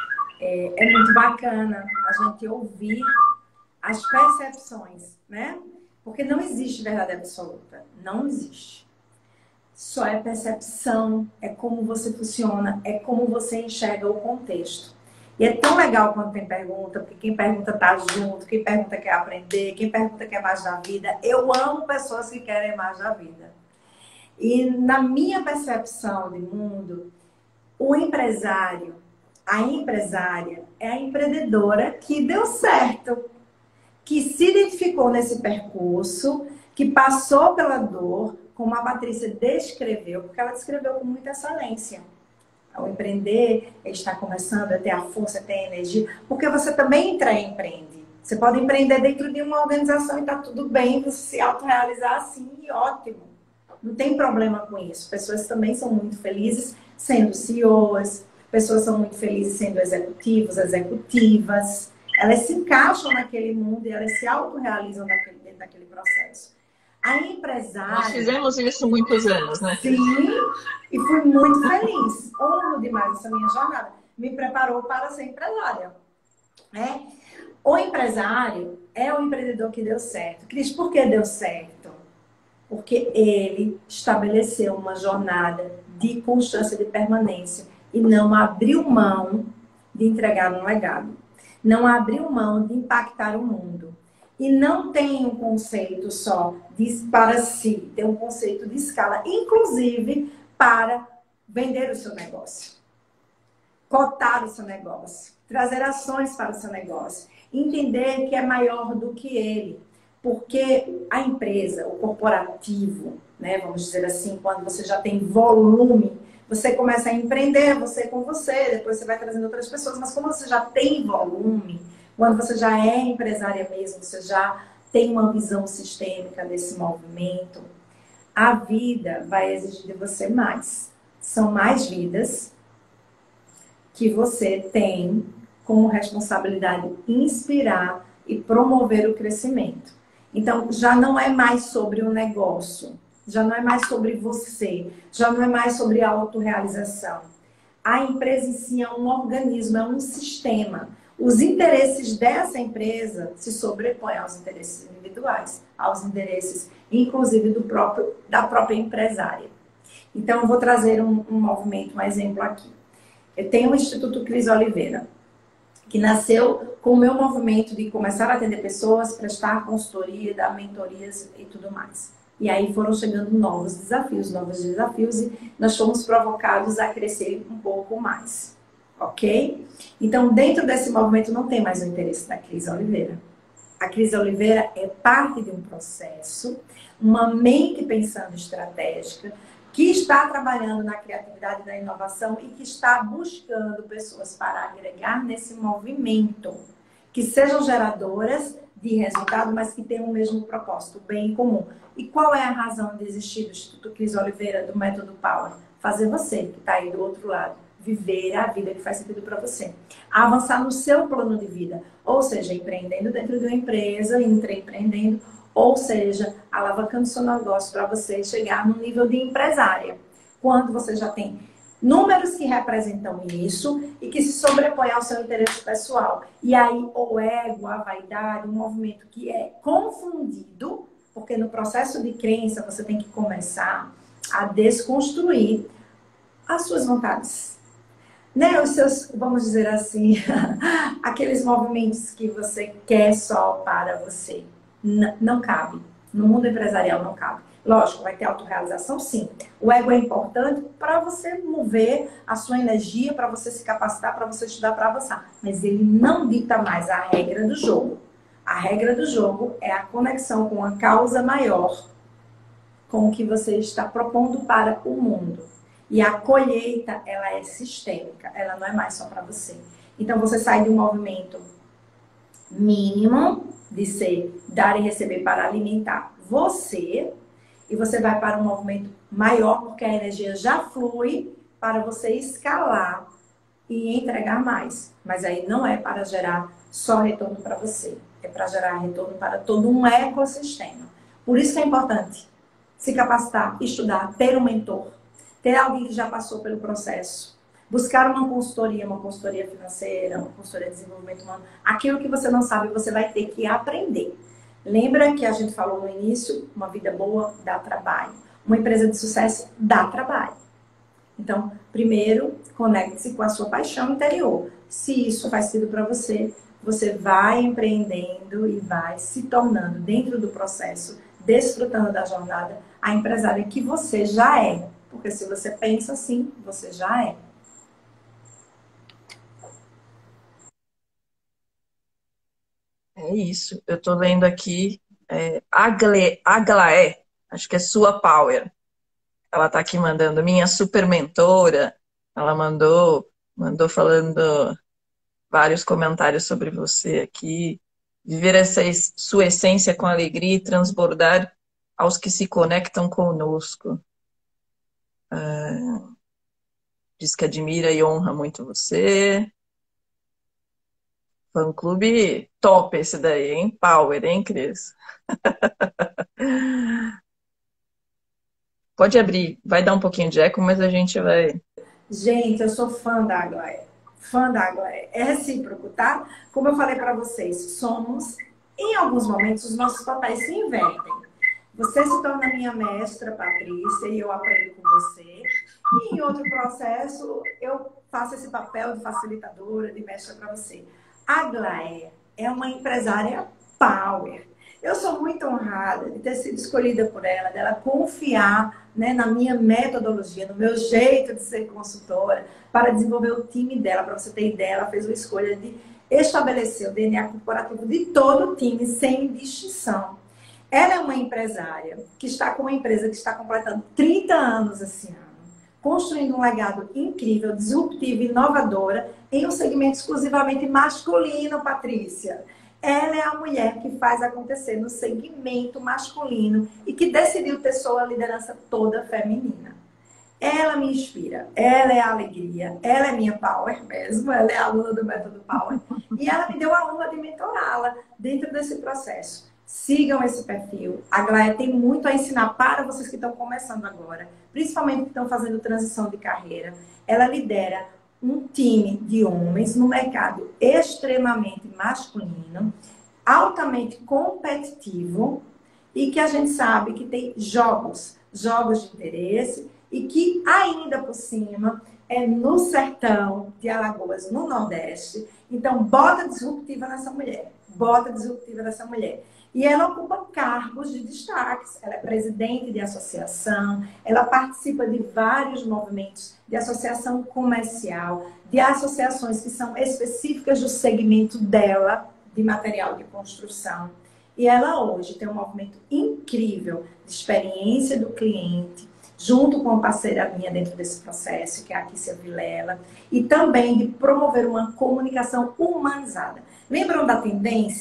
É muito bacana a gente ouvir as percepções, né? Porque não existe verdade absoluta. Não existe. Só é percepção, é como você funciona, é como você enxerga o contexto. E é tão legal quando tem pergunta, porque quem pergunta tá junto, quem pergunta quer aprender, quem pergunta quer mais da vida. Eu amo pessoas que querem mais da vida. E na minha percepção de mundo, o empresário, a empresária é a empreendedora que deu certo, que se identificou nesse percurso, que passou pela dor, como a Patrícia descreveu, porque ela descreveu com muita excelência. Ao empreender, é estar começando, é ter a força, é ter a energia, porque você também empreende. Você pode empreender dentro de uma organização e tá tudo bem, você se autorrealizar assim, e ótimo. Não tem problema com isso. Pessoas também são muito felizes sendo CEOs, pessoas são muito felizes sendo executivos, executivas. Elas se encaixam naquele mundo e elas se autorrealizam dentro daquele processo. A empresária... Nós fizemos isso muitos anos, né? Sim, e fui muito feliz. Honro demais essa minha jornada. Me preparou para ser empresária. Né? O empresário é o empreendedor que deu certo. Cris, por que deu certo? Porque ele estabeleceu uma jornada de constância, de permanência e não abriu mão de entregar um legado. Não abriu mão de impactar o mundo. E não tem um conceito só para si, tem um conceito de escala, inclusive para vender o seu negócio, cotar o seu negócio, trazer ações para o seu negócio, entender que é maior do que ele. Porque a empresa, o corporativo, né, vamos dizer assim, quando você já tem volume, você começa a empreender, você com você, depois você vai trazendo outras pessoas, mas como você já tem volume, quando você já é empresária mesmo, você já tem uma visão sistêmica desse movimento, a vida vai exigir de você mais. São mais vidas que você tem como responsabilidade inspirar e promover o crescimento. Então, já não é mais sobre o negócio, já não é mais sobre você, já não é mais sobre a autorrealização. A empresa em si é um organismo, é um sistema. Os interesses dessa empresa se sobrepõem aos interesses individuais, aos interesses, inclusive, da própria empresária. Então, eu vou trazer um movimento, um exemplo aqui. Eu tenho o Instituto Cris Oliveira, que nasceu com o meu movimento de começar a atender pessoas, prestar consultoria, dar mentorias e tudo mais. E aí foram chegando novos desafios, e nós fomos provocados a crescer um pouco mais. Ok? Então, dentro desse movimento não tem mais o interesse da Cris Oliveira. A Cris Oliveira é parte de um processo, uma mente pensando estratégica, que está trabalhando na criatividade e na inovação e que está buscando pessoas para agregar nesse movimento, que sejam geradoras de resultado, mas que têm o mesmo propósito, o bem em comum. E qual é a razão de existir do Instituto Cris Oliveira, do Método Power? Fazer você, que está aí do outro lado, viver a vida que faz sentido para você. Avançar no seu plano de vida, ou seja, empreendendo dentro de uma empresa, intraempreendendo, ou seja, alavancando seu negócio para você chegar no nível de empresária. Quando você já tem números que representam isso e que se sobrepõem ao seu interesse pessoal. E aí o ego, a vaidade, um movimento que é confundido, porque no processo de crença você tem que começar a desconstruir as suas vontades. Né? Os seus, vamos dizer assim, aqueles movimentos que você quer só para você. Não cabe. No mundo empresarial não cabe. Lógico, vai ter autorrealização, sim. O ego é importante para você mover a sua energia, para você se capacitar, para você estudar, para avançar. Mas ele não dita mais a regra do jogo. A regra do jogo é a conexão com a causa maior, com o que você está propondo para o mundo. E a colheita, ela é sistêmica, ela não é mais só para você. Então, você sai de um movimento mínimo, de ser dar e receber para alimentar você, e você vai para um movimento maior, porque a energia já flui para você escalar e entregar mais. Mas aí não é para gerar só retorno para você, é para gerar retorno para todo um ecossistema. Por isso que é importante se capacitar, estudar, ter um mentor, ter alguém que já passou pelo processo, buscar uma consultoria financeira, uma consultoria de desenvolvimento humano. Aquilo que você não sabe, você vai ter que aprender. Lembra que a gente falou no início, uma vida boa dá trabalho. Uma empresa de sucesso dá trabalho. Então, primeiro, conecte-se com a sua paixão interior. Se isso faz sentido para você, você vai empreendendo e vai se tornando, dentro do processo, desfrutando da jornada, a empresária que você já é. Porque se você pensa assim, você já é. É isso. Eu estou lendo aqui Aglaé, acho que é Sua Power. Ela está aqui mandando, minha super mentora. Ela mandou falando vários comentários sobre você aqui. Viver essa sua essência com alegria e transbordar aos que se conectam conosco. Diz que admira e honra muito você. Fã-clube top esse daí, hein? Power, hein, Cris? Pode abrir, vai dar um pouquinho de eco, mas a gente vai. Gente, eu sou fã da Aglaé. Fã da Aglaé. É recíproco, tá? Como eu falei para vocês, somos, em alguns momentos, os nossos papéis se invertem. Você se torna minha mestra, Patrícia, e eu aprendo com você. E em outro processo, eu faço esse papel de facilitadora, de mestra para você. A Aglaé é uma empresária power. Eu sou muito honrada de ter sido escolhida por ela, dela confiar, né, na minha metodologia, no meu jeito de ser consultora, para desenvolver o time dela. Para você ter ideia, ela fez uma escolha de estabelecer o DNA corporativo de todo o time, sem distinção. Ela é uma empresária que está com uma empresa que está completando 30 anos esse ano, construindo um legado incrível, disruptivo e inovadora em um segmento exclusivamente masculino, Patrícia. Ela é a mulher que faz acontecer no segmento masculino e que decidiu ter sua liderança toda feminina. Ela me inspira, ela é a alegria, ela é minha power mesmo, ela é a aluna do Método Power. E ela me deu a honra de mentorá-la dentro desse processo. Sigam esse perfil. A Aglaé tem muito a ensinar para vocês que estão começando agora, principalmente que estão fazendo transição de carreira. Ela lidera um time de homens no mercado extremamente masculino, altamente competitivo e que a gente sabe que tem jogos de interesse e que ainda por cima é no sertão de Alagoas, no Nordeste. Então, bota disruptiva nessa mulher. Bota disruptiva nessa mulher. E ela ocupa cargos de destaques. Ela é presidente de associação, ela participa de vários movimentos de associação comercial, de associações que são específicas do segmento dela, de material de construção. E ela hoje tem um movimento incrível de experiência do cliente, junto com uma parceira minha dentro desse processo, que é a Kícia Vilela, e também de promover uma comunicação humanizada. Lembram da tendência?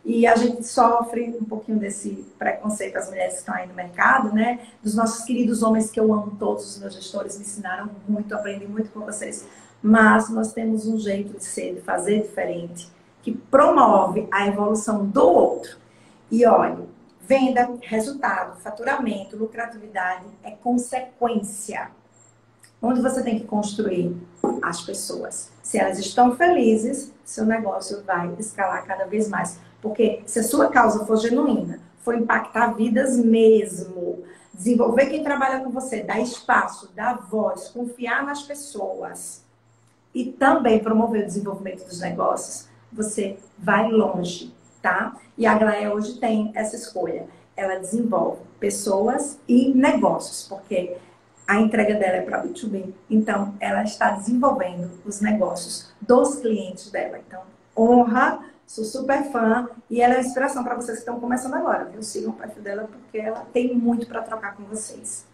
E a gente sofre um pouquinho desse preconceito, as mulheres que estão aí no mercado, né? Dos nossos queridos homens, que eu amo todos, os meus gestores me ensinaram muito, aprendi muito com vocês. Mas nós temos um jeito de ser, de fazer diferente, que promove a evolução do outro. E olha, venda, resultado, faturamento, lucratividade é consequência. Onde você tem que construir as pessoas. Se elas estão felizes, seu negócio vai escalar cada vez mais. Porque se a sua causa for genuína, for impactar vidas mesmo, desenvolver quem trabalha com você, dar espaço, dar voz, confiar nas pessoas e também promover o desenvolvimento dos negócios, você vai longe, tá? E a Aglaé hoje tem essa escolha. Ela desenvolve pessoas e negócios, porque a entrega dela é para B2B. Então, ela está desenvolvendo os negócios dos clientes dela. Então, honra, sou super fã e ela é uma inspiração para vocês que estão começando agora, viu? Sigam o perfil dela porque ela tem muito para trocar com vocês.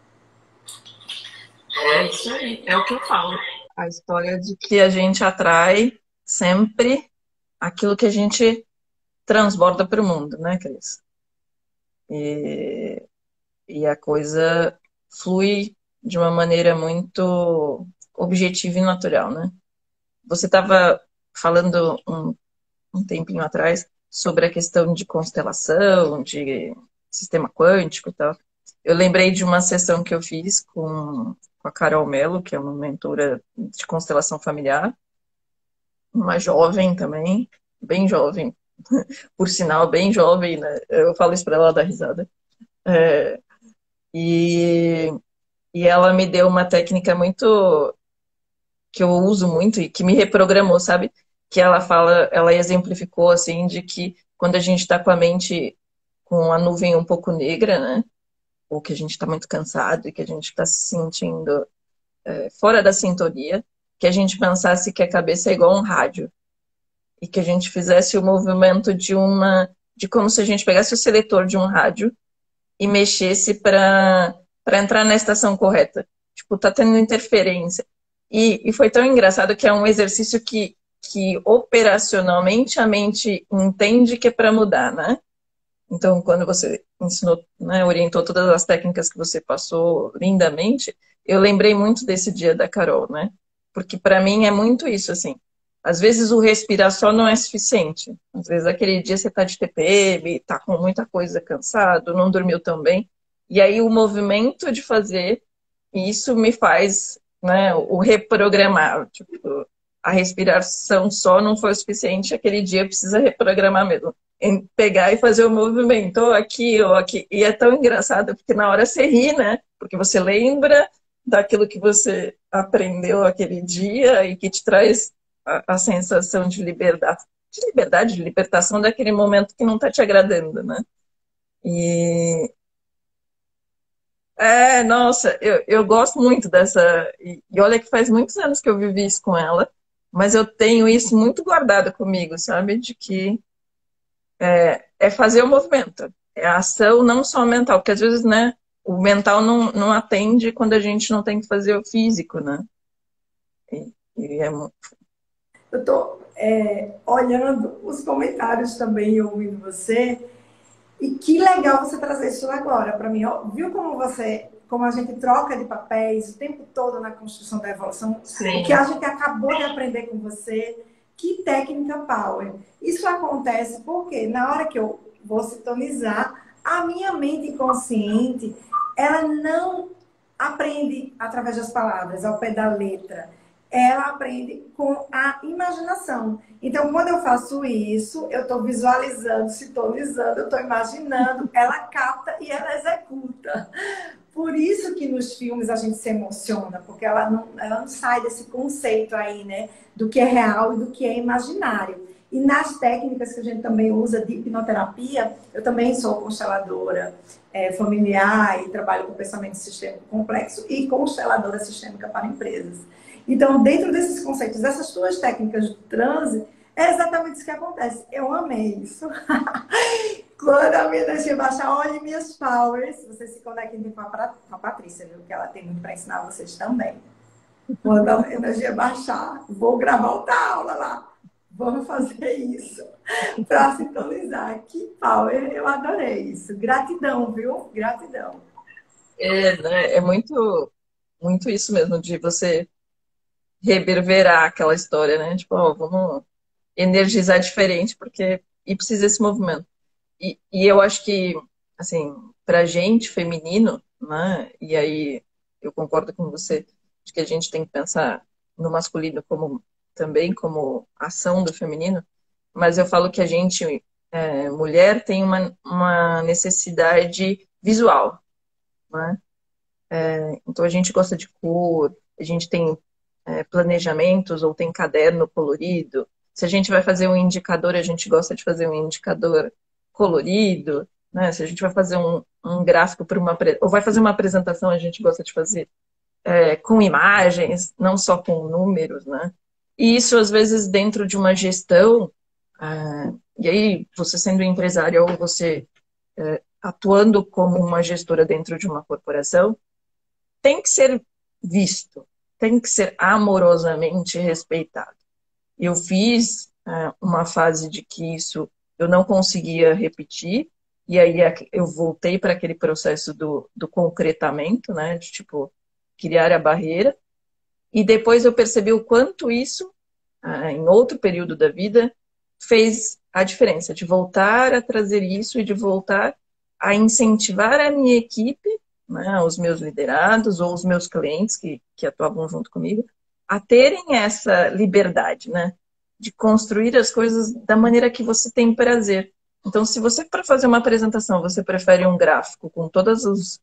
É isso aí, é o que eu falo. A história de que a gente atrai sempre aquilo que a gente transborda para o mundo, né, Cris? E a coisa flui de uma maneira muito objetiva e natural, né? Você estava falando um tempinho atrás sobre a questão de constelação, de sistema quântico e tal. Eu lembrei de uma sessão que eu fiz com a Carol Mello, que é uma mentora de constelação familiar, uma jovem também, bem jovem, por sinal, bem jovem, né? Eu falo isso para ela dar risada. É, e, e ela me deu uma técnica muito que eu uso muito e que me reprogramou, sabe? Que ela fala, ela exemplificou assim de que quando a gente está com a mente com a nuvem um pouco negra, né? Ou que a gente está muito cansado e que a gente está se sentindo fora da sintonia, que a gente pensasse que a cabeça é igual um rádio e que a gente fizesse o movimento de como se a gente pegasse o seletor de um rádio e mexesse para entrar na estação correta. Tipo, tá tendo interferência. E foi tão engraçado que é um exercício que operacionalmente a mente entende que é para mudar, né? Então, quando você ensinou, né, orientou todas as técnicas que você passou lindamente, eu lembrei muito desse dia da Carol, né? Porque para mim é muito isso, assim. Às vezes o respirar só não é suficiente. Às vezes aquele dia você tá de TPM, tá com muita coisa cansado, não dormiu tão bem. E aí o movimento de fazer isso me faz, né, o reprogramar. Tipo, a respiração só não foi o suficiente, aquele dia precisa reprogramar mesmo em pegar e fazer o movimento, ou aqui, ou aqui. E é tão engraçado, porque na hora você ri, né? Porque você lembra daquilo que você aprendeu aquele dia e que te traz a sensação de libertação daquele momento que não está te agradando, né? Nossa, eu gosto muito dessa. E olha que faz muitos anos que eu vivi isso com ela, mas eu tenho isso muito guardado comigo, sabe? De que é fazer o movimento. É a ação não só mental, porque às vezes, né, o mental não atende quando a gente não tem que fazer o físico, né? E, e é, Eu estou olhando os comentários também e ouvindo você. E que legal você trazer isso agora para mim. Viu como a gente troca de papéis o tempo todo na construção da evolução? sim. O que a gente acabou de aprender com você, que técnica power. Isso acontece porque na hora que eu vou sintonizar, a minha mente inconsciente, ela não aprende através das palavras, ao pé da letra. Ela aprende com a imaginação. Então, quando eu faço isso, eu estou visualizando, sintonizando, eu estou imaginando, ela capta e ela executa. Por isso que nos filmes a gente se emociona, porque ela não sai desse conceito aí, né? Do que é real e do que é imaginário. E nas técnicas que a gente também usa de hipnoterapia, eu também sou consteladora familiar e trabalho com pensamento sistêmico complexo e consteladora sistêmica para empresas. Então, dentro desses conceitos, dessas duas técnicas de transe, é exatamente isso que acontece. Eu amei isso. Quando a minha energia baixar, olhe minhas powers. Vocês se conectem com a Patrícia, viu? Que ela tem muito para ensinar vocês também. Quando a energia baixar, vou gravar outra aula lá. Vamos fazer isso para sintonizar. Que pau, eu adorei isso. Gratidão, viu? Gratidão. Né, é muito, muito isso mesmo, de você reverberar aquela história, né? Tipo, ó, vamos energizar diferente, porque e precisa desse movimento. E eu acho que, assim, pra gente feminino, né? E aí eu concordo com você, de que a gente tem que pensar no masculino como também como ação do feminino, mas eu falo que a gente, mulher, tem uma necessidade visual, né? Então a gente gosta de cor, a gente tem planejamentos ou tem caderno colorido. Se a gente vai fazer um indicador, a gente gosta de fazer um indicador colorido, né? Se a gente vai fazer um gráfico para ou vai fazer uma apresentação, a gente gosta de fazer com imagens, não só com números, né? E isso às vezes dentro de uma gestão, e aí você sendo empresária ou você atuando como uma gestora dentro de uma corporação, tem que ser visto, tem que ser amorosamente respeitado. Eu fiz uma fase de que isso eu não conseguia repetir, e aí eu voltei para aquele processo do concretamento, né, de tipo, criar a barreira, e depois eu percebi o quanto isso, em outro período da vida, fez a diferença, de voltar a trazer isso e de voltar a incentivar a minha equipe, né, os meus liderados ou os meus clientes que atuavam junto comigo, a terem essa liberdade, né, de construir as coisas da maneira que você tem prazer. Então, se você, para fazer uma apresentação, você prefere um gráfico com todas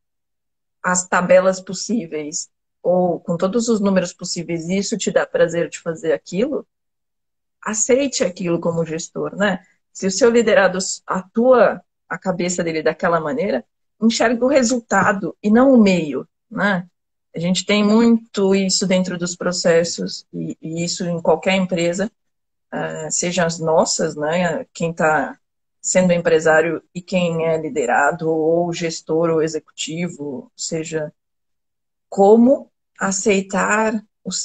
as tabelas possíveis ou com todos os números possíveis e isso te dá prazer de fazer aquilo, aceite aquilo como gestor, né? Se o seu liderado atua a cabeça dele daquela maneira, enxerga o resultado e não o meio, né? A gente tem muito isso dentro dos processos e isso em qualquer empresa, seja as nossas, né? Quem está sendo empresário e quem é liderado, ou gestor ou executivo, seja como aceitar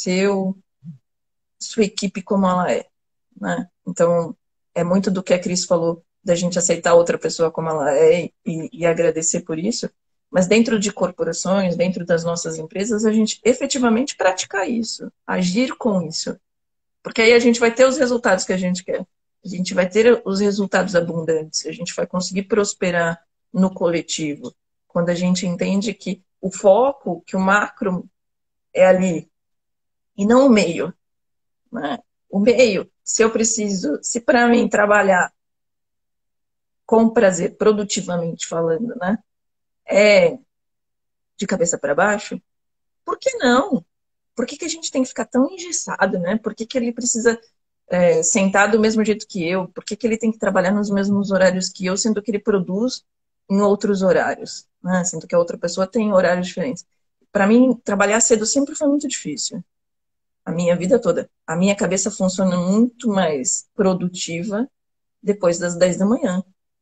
sua equipe como ela é, né? Então, é muito do que a Cris falou, da gente aceitar outra pessoa como ela é e agradecer por isso, mas dentro de corporações, dentro das nossas empresas, a gente efetivamente praticar isso, agir com isso, porque aí a gente vai ter os resultados que a gente quer, a gente vai ter os resultados abundantes, a gente vai conseguir prosperar no coletivo, quando a gente entende que o foco, que o macro é ali, e não o meio, né? O meio, se eu preciso, se para mim trabalhar com prazer, produtivamente falando, né, é de cabeça para baixo, por que não? Por que a gente tem que ficar tão engessado, né? Por que ele precisa sentar do mesmo jeito que eu? Por que ele tem que trabalhar nos mesmos horários que eu, sendo que ele produz em outros horários, né? Sendo que a outra pessoa tem horários diferentes. Para mim, trabalhar cedo sempre foi muito difícil. A minha vida toda. A minha cabeça funciona muito mais produtiva depois das 10 da manhã.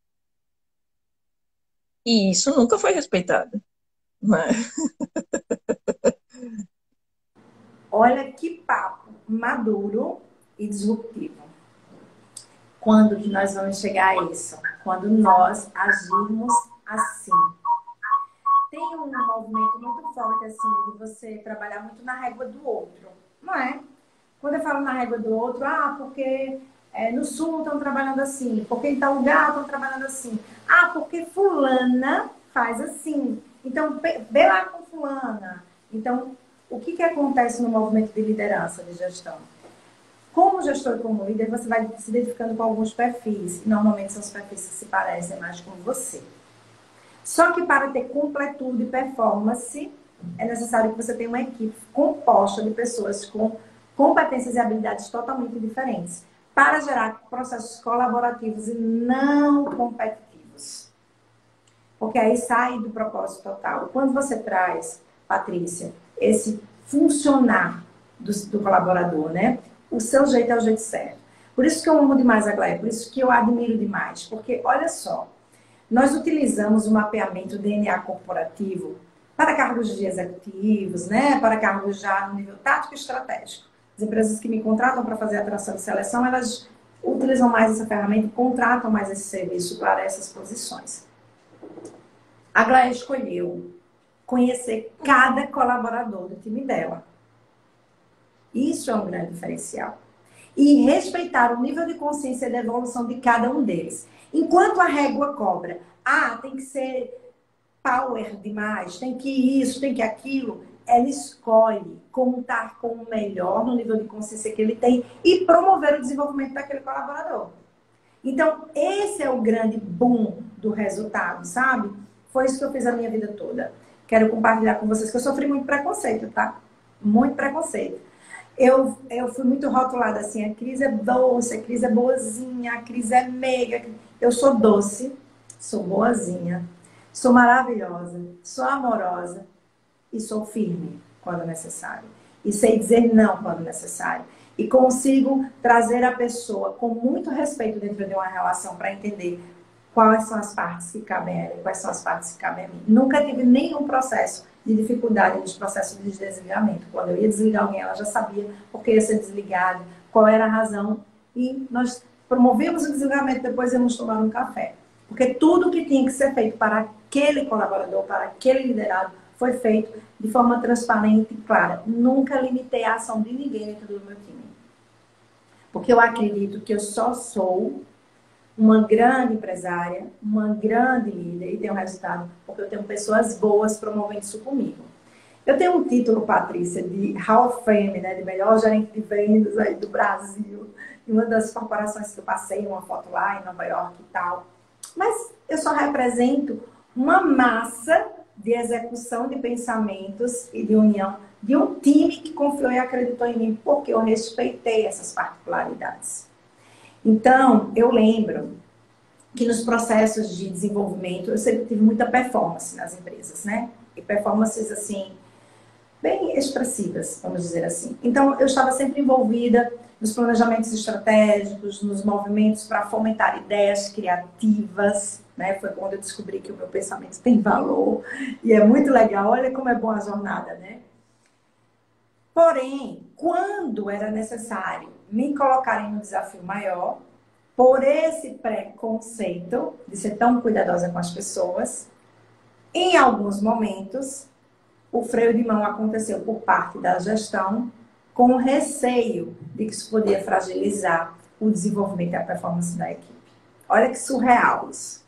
E isso nunca foi respeitado, né? Olha que papo maduro e disruptivo. Quando que nós vamos chegar a isso? Quando nós agirmos assim. Tem um movimento muito forte, assim, de você trabalhar muito na régua do outro, não é? Quando eu falo na régua do outro, porque no sul estão trabalhando assim, porque em tal lugar estão trabalhando assim. Porque fulana faz assim. Então, vê lá com fulana. Então, o que acontece no movimento de liderança, de gestão? Como gestor e como líder, você vai se identificando com alguns perfis. E normalmente são os perfis que se parecem mais com você. Só que para ter completude e performance, é necessário que você tenha uma equipe composta de pessoas com competências e habilidades totalmente diferentes, para gerar processos colaborativos e não competitivos. Porque aí sai do propósito total. Quando você traz, Patrícia, esse funcionar do colaborador, né? O seu jeito é o jeito certo. Por isso que eu amo demais a Glória, por isso que eu admiro demais. Porque, olha só, nós utilizamos o mapeamento DNA corporativo para cargos de executivos, né? Para cargos já no nível tático e estratégico. As empresas que me contratam para fazer atração e seleção, elas utilizam mais essa ferramenta, contratam mais esse serviço para essas posições. A Gláia escolheu conhecer cada colaborador do time dela. Isso é um grande diferencial. E respeitar o nível de consciência e de evolução de cada um deles. Enquanto a régua cobra, tem que ser power demais, tem que isso, tem que aquilo, ela escolhe contar com o melhor no nível de consciência que ele tem e promover o desenvolvimento daquele colaborador. Então, esse é o grande boom do resultado, sabe? Foi isso que eu fiz a minha vida toda. Quero compartilhar com vocês que eu sofri muito preconceito, tá? Muito preconceito. Eu fui muito rotulada assim, a Cris é doce, a Cris é boazinha, a Cris é meiga. Eu sou doce, sou boazinha, sou maravilhosa, sou amorosa e sou firme quando necessário. E sei dizer não quando necessário. E consigo trazer a pessoa com muito respeito dentro de uma relação para entender quais são as partes que cabem a ela e quais são as partes que cabem a mim. Nunca tive nenhum processo de dificuldade nos processos de desligamento. Quando eu ia desligar alguém, ela já sabia por que ia ser desligado, qual era a razão. E nós promovemos o desligamento, depois íamos tomar um café. Porque tudo que tinha que ser feito para aquele colaborador, para aquele liderado, foi feito de forma transparente e clara. Nunca limitei a ação de ninguém dentro do meu time. Porque eu acredito que eu só sou uma grande empresária, uma grande líder e tenho resultado porque eu tenho pessoas boas promovendo isso comigo. Eu tenho um título, Patrícia, de Hall of Fame, né, de melhor gerente de vendas aí do Brasil, em uma das corporações que eu passei, uma foto lá em Nova York e tal. Mas eu só represento uma massa de execução de pensamentos e de união de um time que confiou e acreditou em mim porque eu respeitei essas particularidades. Então, eu lembro que nos processos de desenvolvimento, eu sempre tive muita performance nas empresas, né? E performances, assim, bem expressivas, vamos dizer assim. Então, eu estava sempre envolvida nos planejamentos estratégicos, nos movimentos para fomentar ideias criativas, né? Foi quando eu descobri que o meu pensamento tem valor. E é muito legal, olha como é boa a jornada, né? Porém, quando era necessário me colocarem no desafio maior, por esse preconceito de ser tão cuidadosa com as pessoas, em alguns momentos, o freio de mão aconteceu por parte da gestão com o receio de que isso podia fragilizar o desenvolvimento e a performance da equipe. Olha que surreal isso.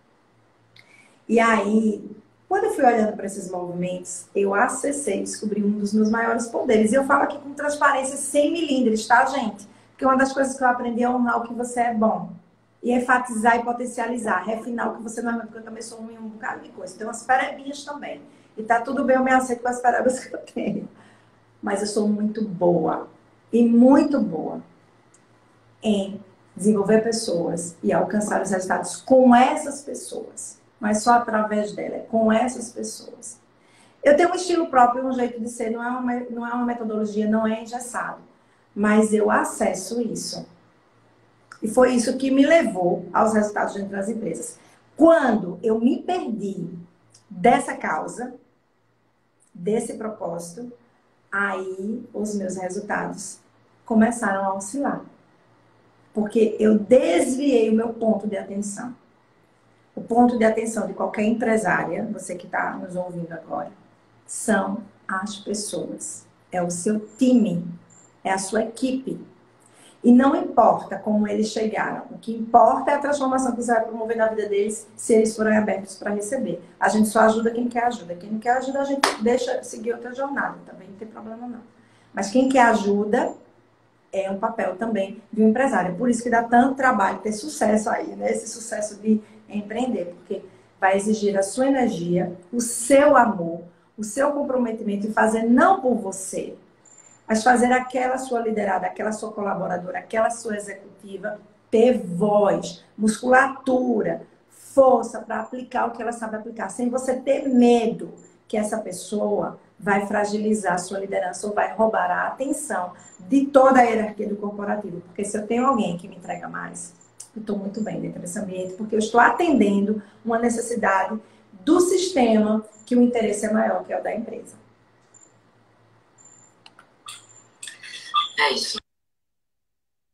E aí, quando eu fui olhando para esses movimentos, eu acessei e descobri um dos meus maiores poderes. E eu falo aqui com transparência, sem milímetros, tá, gente? Porque uma das coisas que eu aprendi é honrar o que você é bom. E enfatizar e potencializar. Refinar o que você não é, porque eu também sou ruim em um bocado de coisa. Tem umas perebinhas também. E tá tudo bem, eu me aceito com as perebas que eu tenho. Mas eu sou muito boa. E muito boa em desenvolver pessoas e alcançar os resultados com essas pessoas. Mas só através dela, com essas pessoas. Eu tenho um estilo próprio, um jeito de ser, não é uma metodologia, não é engessado. Mas eu acesso isso. E foi isso que me levou aos resultados dentro das empresas. Quando eu me perdi dessa causa, desse propósito, aí os meus resultados começaram a oscilar. Porque eu desviei o meu ponto de atenção. O ponto de atenção de qualquer empresária, você que está nos ouvindo agora, são as pessoas. É o seu time, é a sua equipe. E não importa como eles chegaram. O que importa é a transformação que você vai promover na vida deles, se eles forem abertos para receber. A gente só ajuda quem quer ajuda. Quem não quer ajuda, a gente deixa seguir outra jornada. Também não tem problema, não. Mas quem quer ajuda é um papel também de um empresário. Por isso que dá tanto trabalho ter sucesso aí, né? Esse sucesso de empreender. Porque vai exigir a sua energia, o seu amor, o seu comprometimento em fazer não por você, mas fazer aquela sua liderada, aquela sua colaboradora, aquela sua executiva ter voz, musculatura, força para aplicar o que ela sabe aplicar, sem você ter medo que essa pessoa vai fragilizar a sua liderança ou vai roubar a atenção de toda a hierarquia do corporativo. Porque se eu tenho alguém que me entrega mais, eu estou muito bem dentro desse ambiente, porque eu estou atendendo uma necessidade do sistema que o interesse é maior, que é o da empresa. É isso.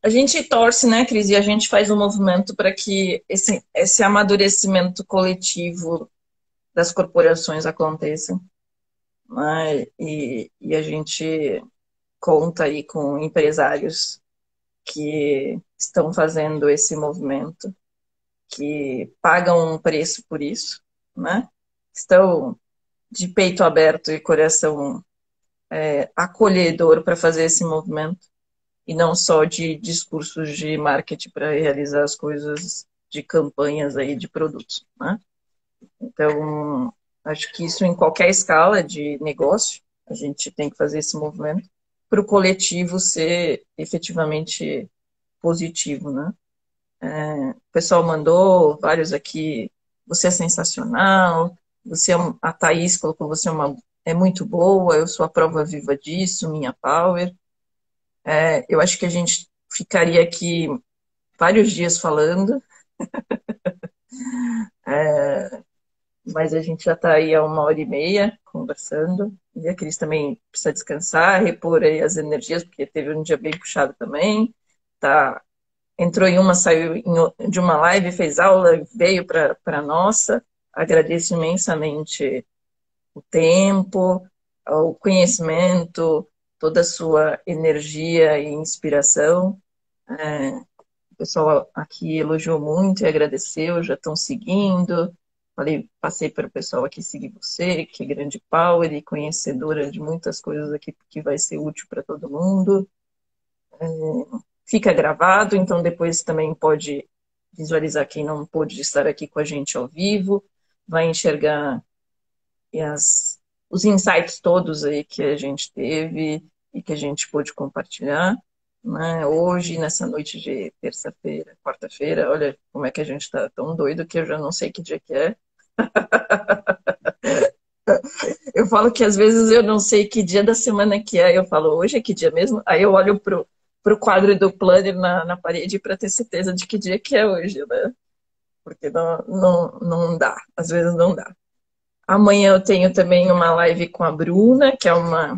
A gente torce, né, Cris, e a gente faz um movimento para que esse amadurecimento coletivo das corporações aconteça, né? E a gente conta aí com empresários que estão fazendo esse movimento, que pagam um preço por isso, né? Estão de peito aberto e coração acolhedor para fazer esse movimento, e não só de discursos de marketing para realizar as coisas de campanhas aí de produtos, né? Então, acho que isso em qualquer escala de negócio, a gente tem que fazer esse movimento para o coletivo ser efetivamente positivo, né? O pessoal mandou vários aqui, você é sensacional, a Thaís colocou, você é muito boa, eu sou a prova viva disso, minha power. Eu acho que a gente ficaria aqui vários dias falando, mas a gente já está aí há 1h30 conversando. E a Cris também precisa descansar, repor aí as energias, porque teve um dia bem puxado também. Tá, entrou em uma, saiu de uma live, fez aula, veio para a nossa. Agradeço imensamente o tempo, o conhecimento, toda a sua energia e inspiração. O pessoal aqui elogiou muito e agradeceu, já estão seguindo. Passei para o pessoal aqui seguir você, que é grande power e conhecedora de muitas coisas aqui, que vai ser útil para todo mundo. Fica gravado, então depois também pode visualizar quem não pôde estar aqui com a gente ao vivo, vai enxergar os insights todos aí que a gente teve e que a gente pôde compartilhar, né? Hoje, nessa noite de terça-feira, quarta-feira, olha como é que a gente está tão doido que eu já não sei que dia que é. Eu falo que às vezes eu não sei que dia da semana que é, eu falo, hoje é que dia mesmo? Aí eu olho pro quadro do planner na parede para ter certeza de que dia que é hoje, né? Porque não dá, às vezes não dá. Amanhã eu tenho também uma live com a Bruna, que é uma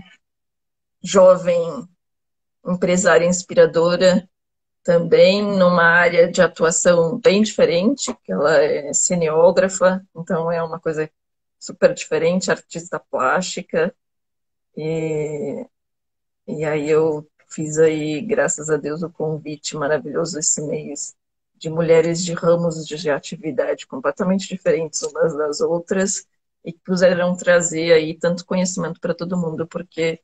jovem empresária inspiradora, também numa área de atuação bem diferente, que ela é cineógrafa, então é uma coisa super diferente, artista plástica, e, e aí eu fiz aí, graças a Deus, o convite maravilhoso esse mês de mulheres de ramos de atividade completamente diferentes umas das outras e que puderam trazer aí tanto conhecimento para todo mundo, porque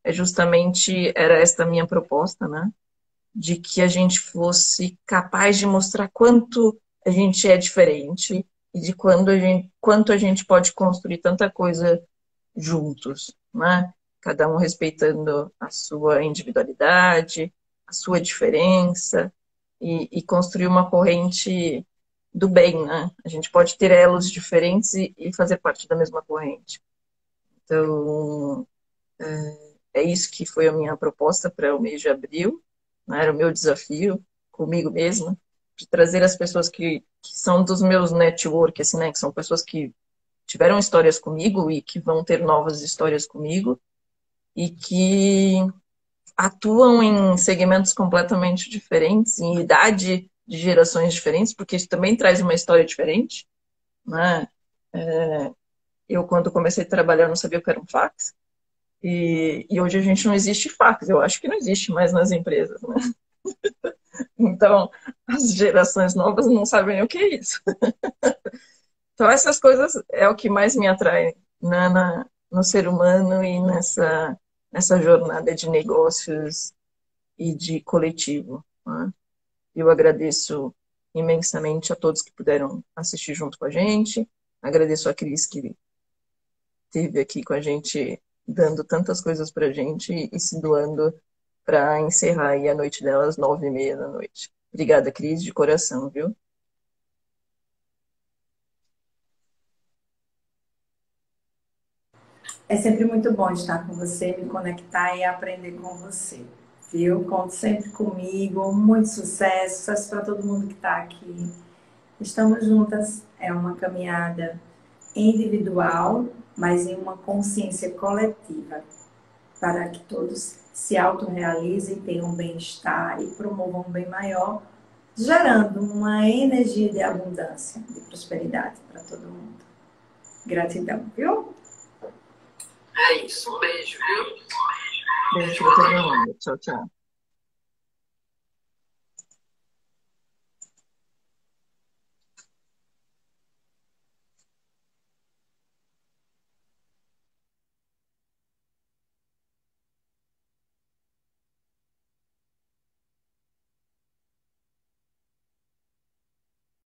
era esta minha proposta, né? De que a gente fosse capaz de mostrar quanto a gente é diferente e de quanto a gente pode construir tanta coisa juntos, né? Cada um respeitando a sua individualidade, a sua diferença e construir uma corrente do bem, né? A gente pode ter elos diferentes e fazer parte da mesma corrente. Então, é isso que foi a minha proposta para o mês de abril, né? Era o meu desafio comigo mesma, de trazer as pessoas que são dos meus network, assim, né? Que são pessoas que tiveram histórias comigo e que vão ter novas histórias comigo e que atuam em segmentos completamente diferentes, em idade de gerações diferentes, porque isso também traz uma história diferente, né? Eu, quando comecei a trabalhar, não sabia o que era um fax, e hoje a gente não existe fax, eu acho que não existe mais nas empresas, né? Então, as gerações novas não sabem nem o que é isso. Então, essas coisas é o que mais me atrai, né, no ser humano e nessa jornada de negócios e de coletivo, né? Eu agradeço imensamente a todos que puderam assistir junto com a gente. Agradeço a Cris que esteve aqui com a gente, dando tantas coisas para a gente e se doando para encerrar aí a noite dela às 9h30 da noite. Obrigada, Cris, de coração, viu? É sempre muito bom estar com você, me conectar e aprender com você. Viu? Conte sempre comigo. Muito sucesso. Sucesso para todo mundo que está aqui. Estamos juntas. É uma caminhada individual, mas em uma consciência coletiva. para que todos se autorrealizem, tenham bem-estar e promovam um bem maior, gerando uma energia de abundância, de prosperidade para todo mundo. Gratidão, viu? É isso, um beijo, viu? Beijo para todo mundo. Tchau, tchau.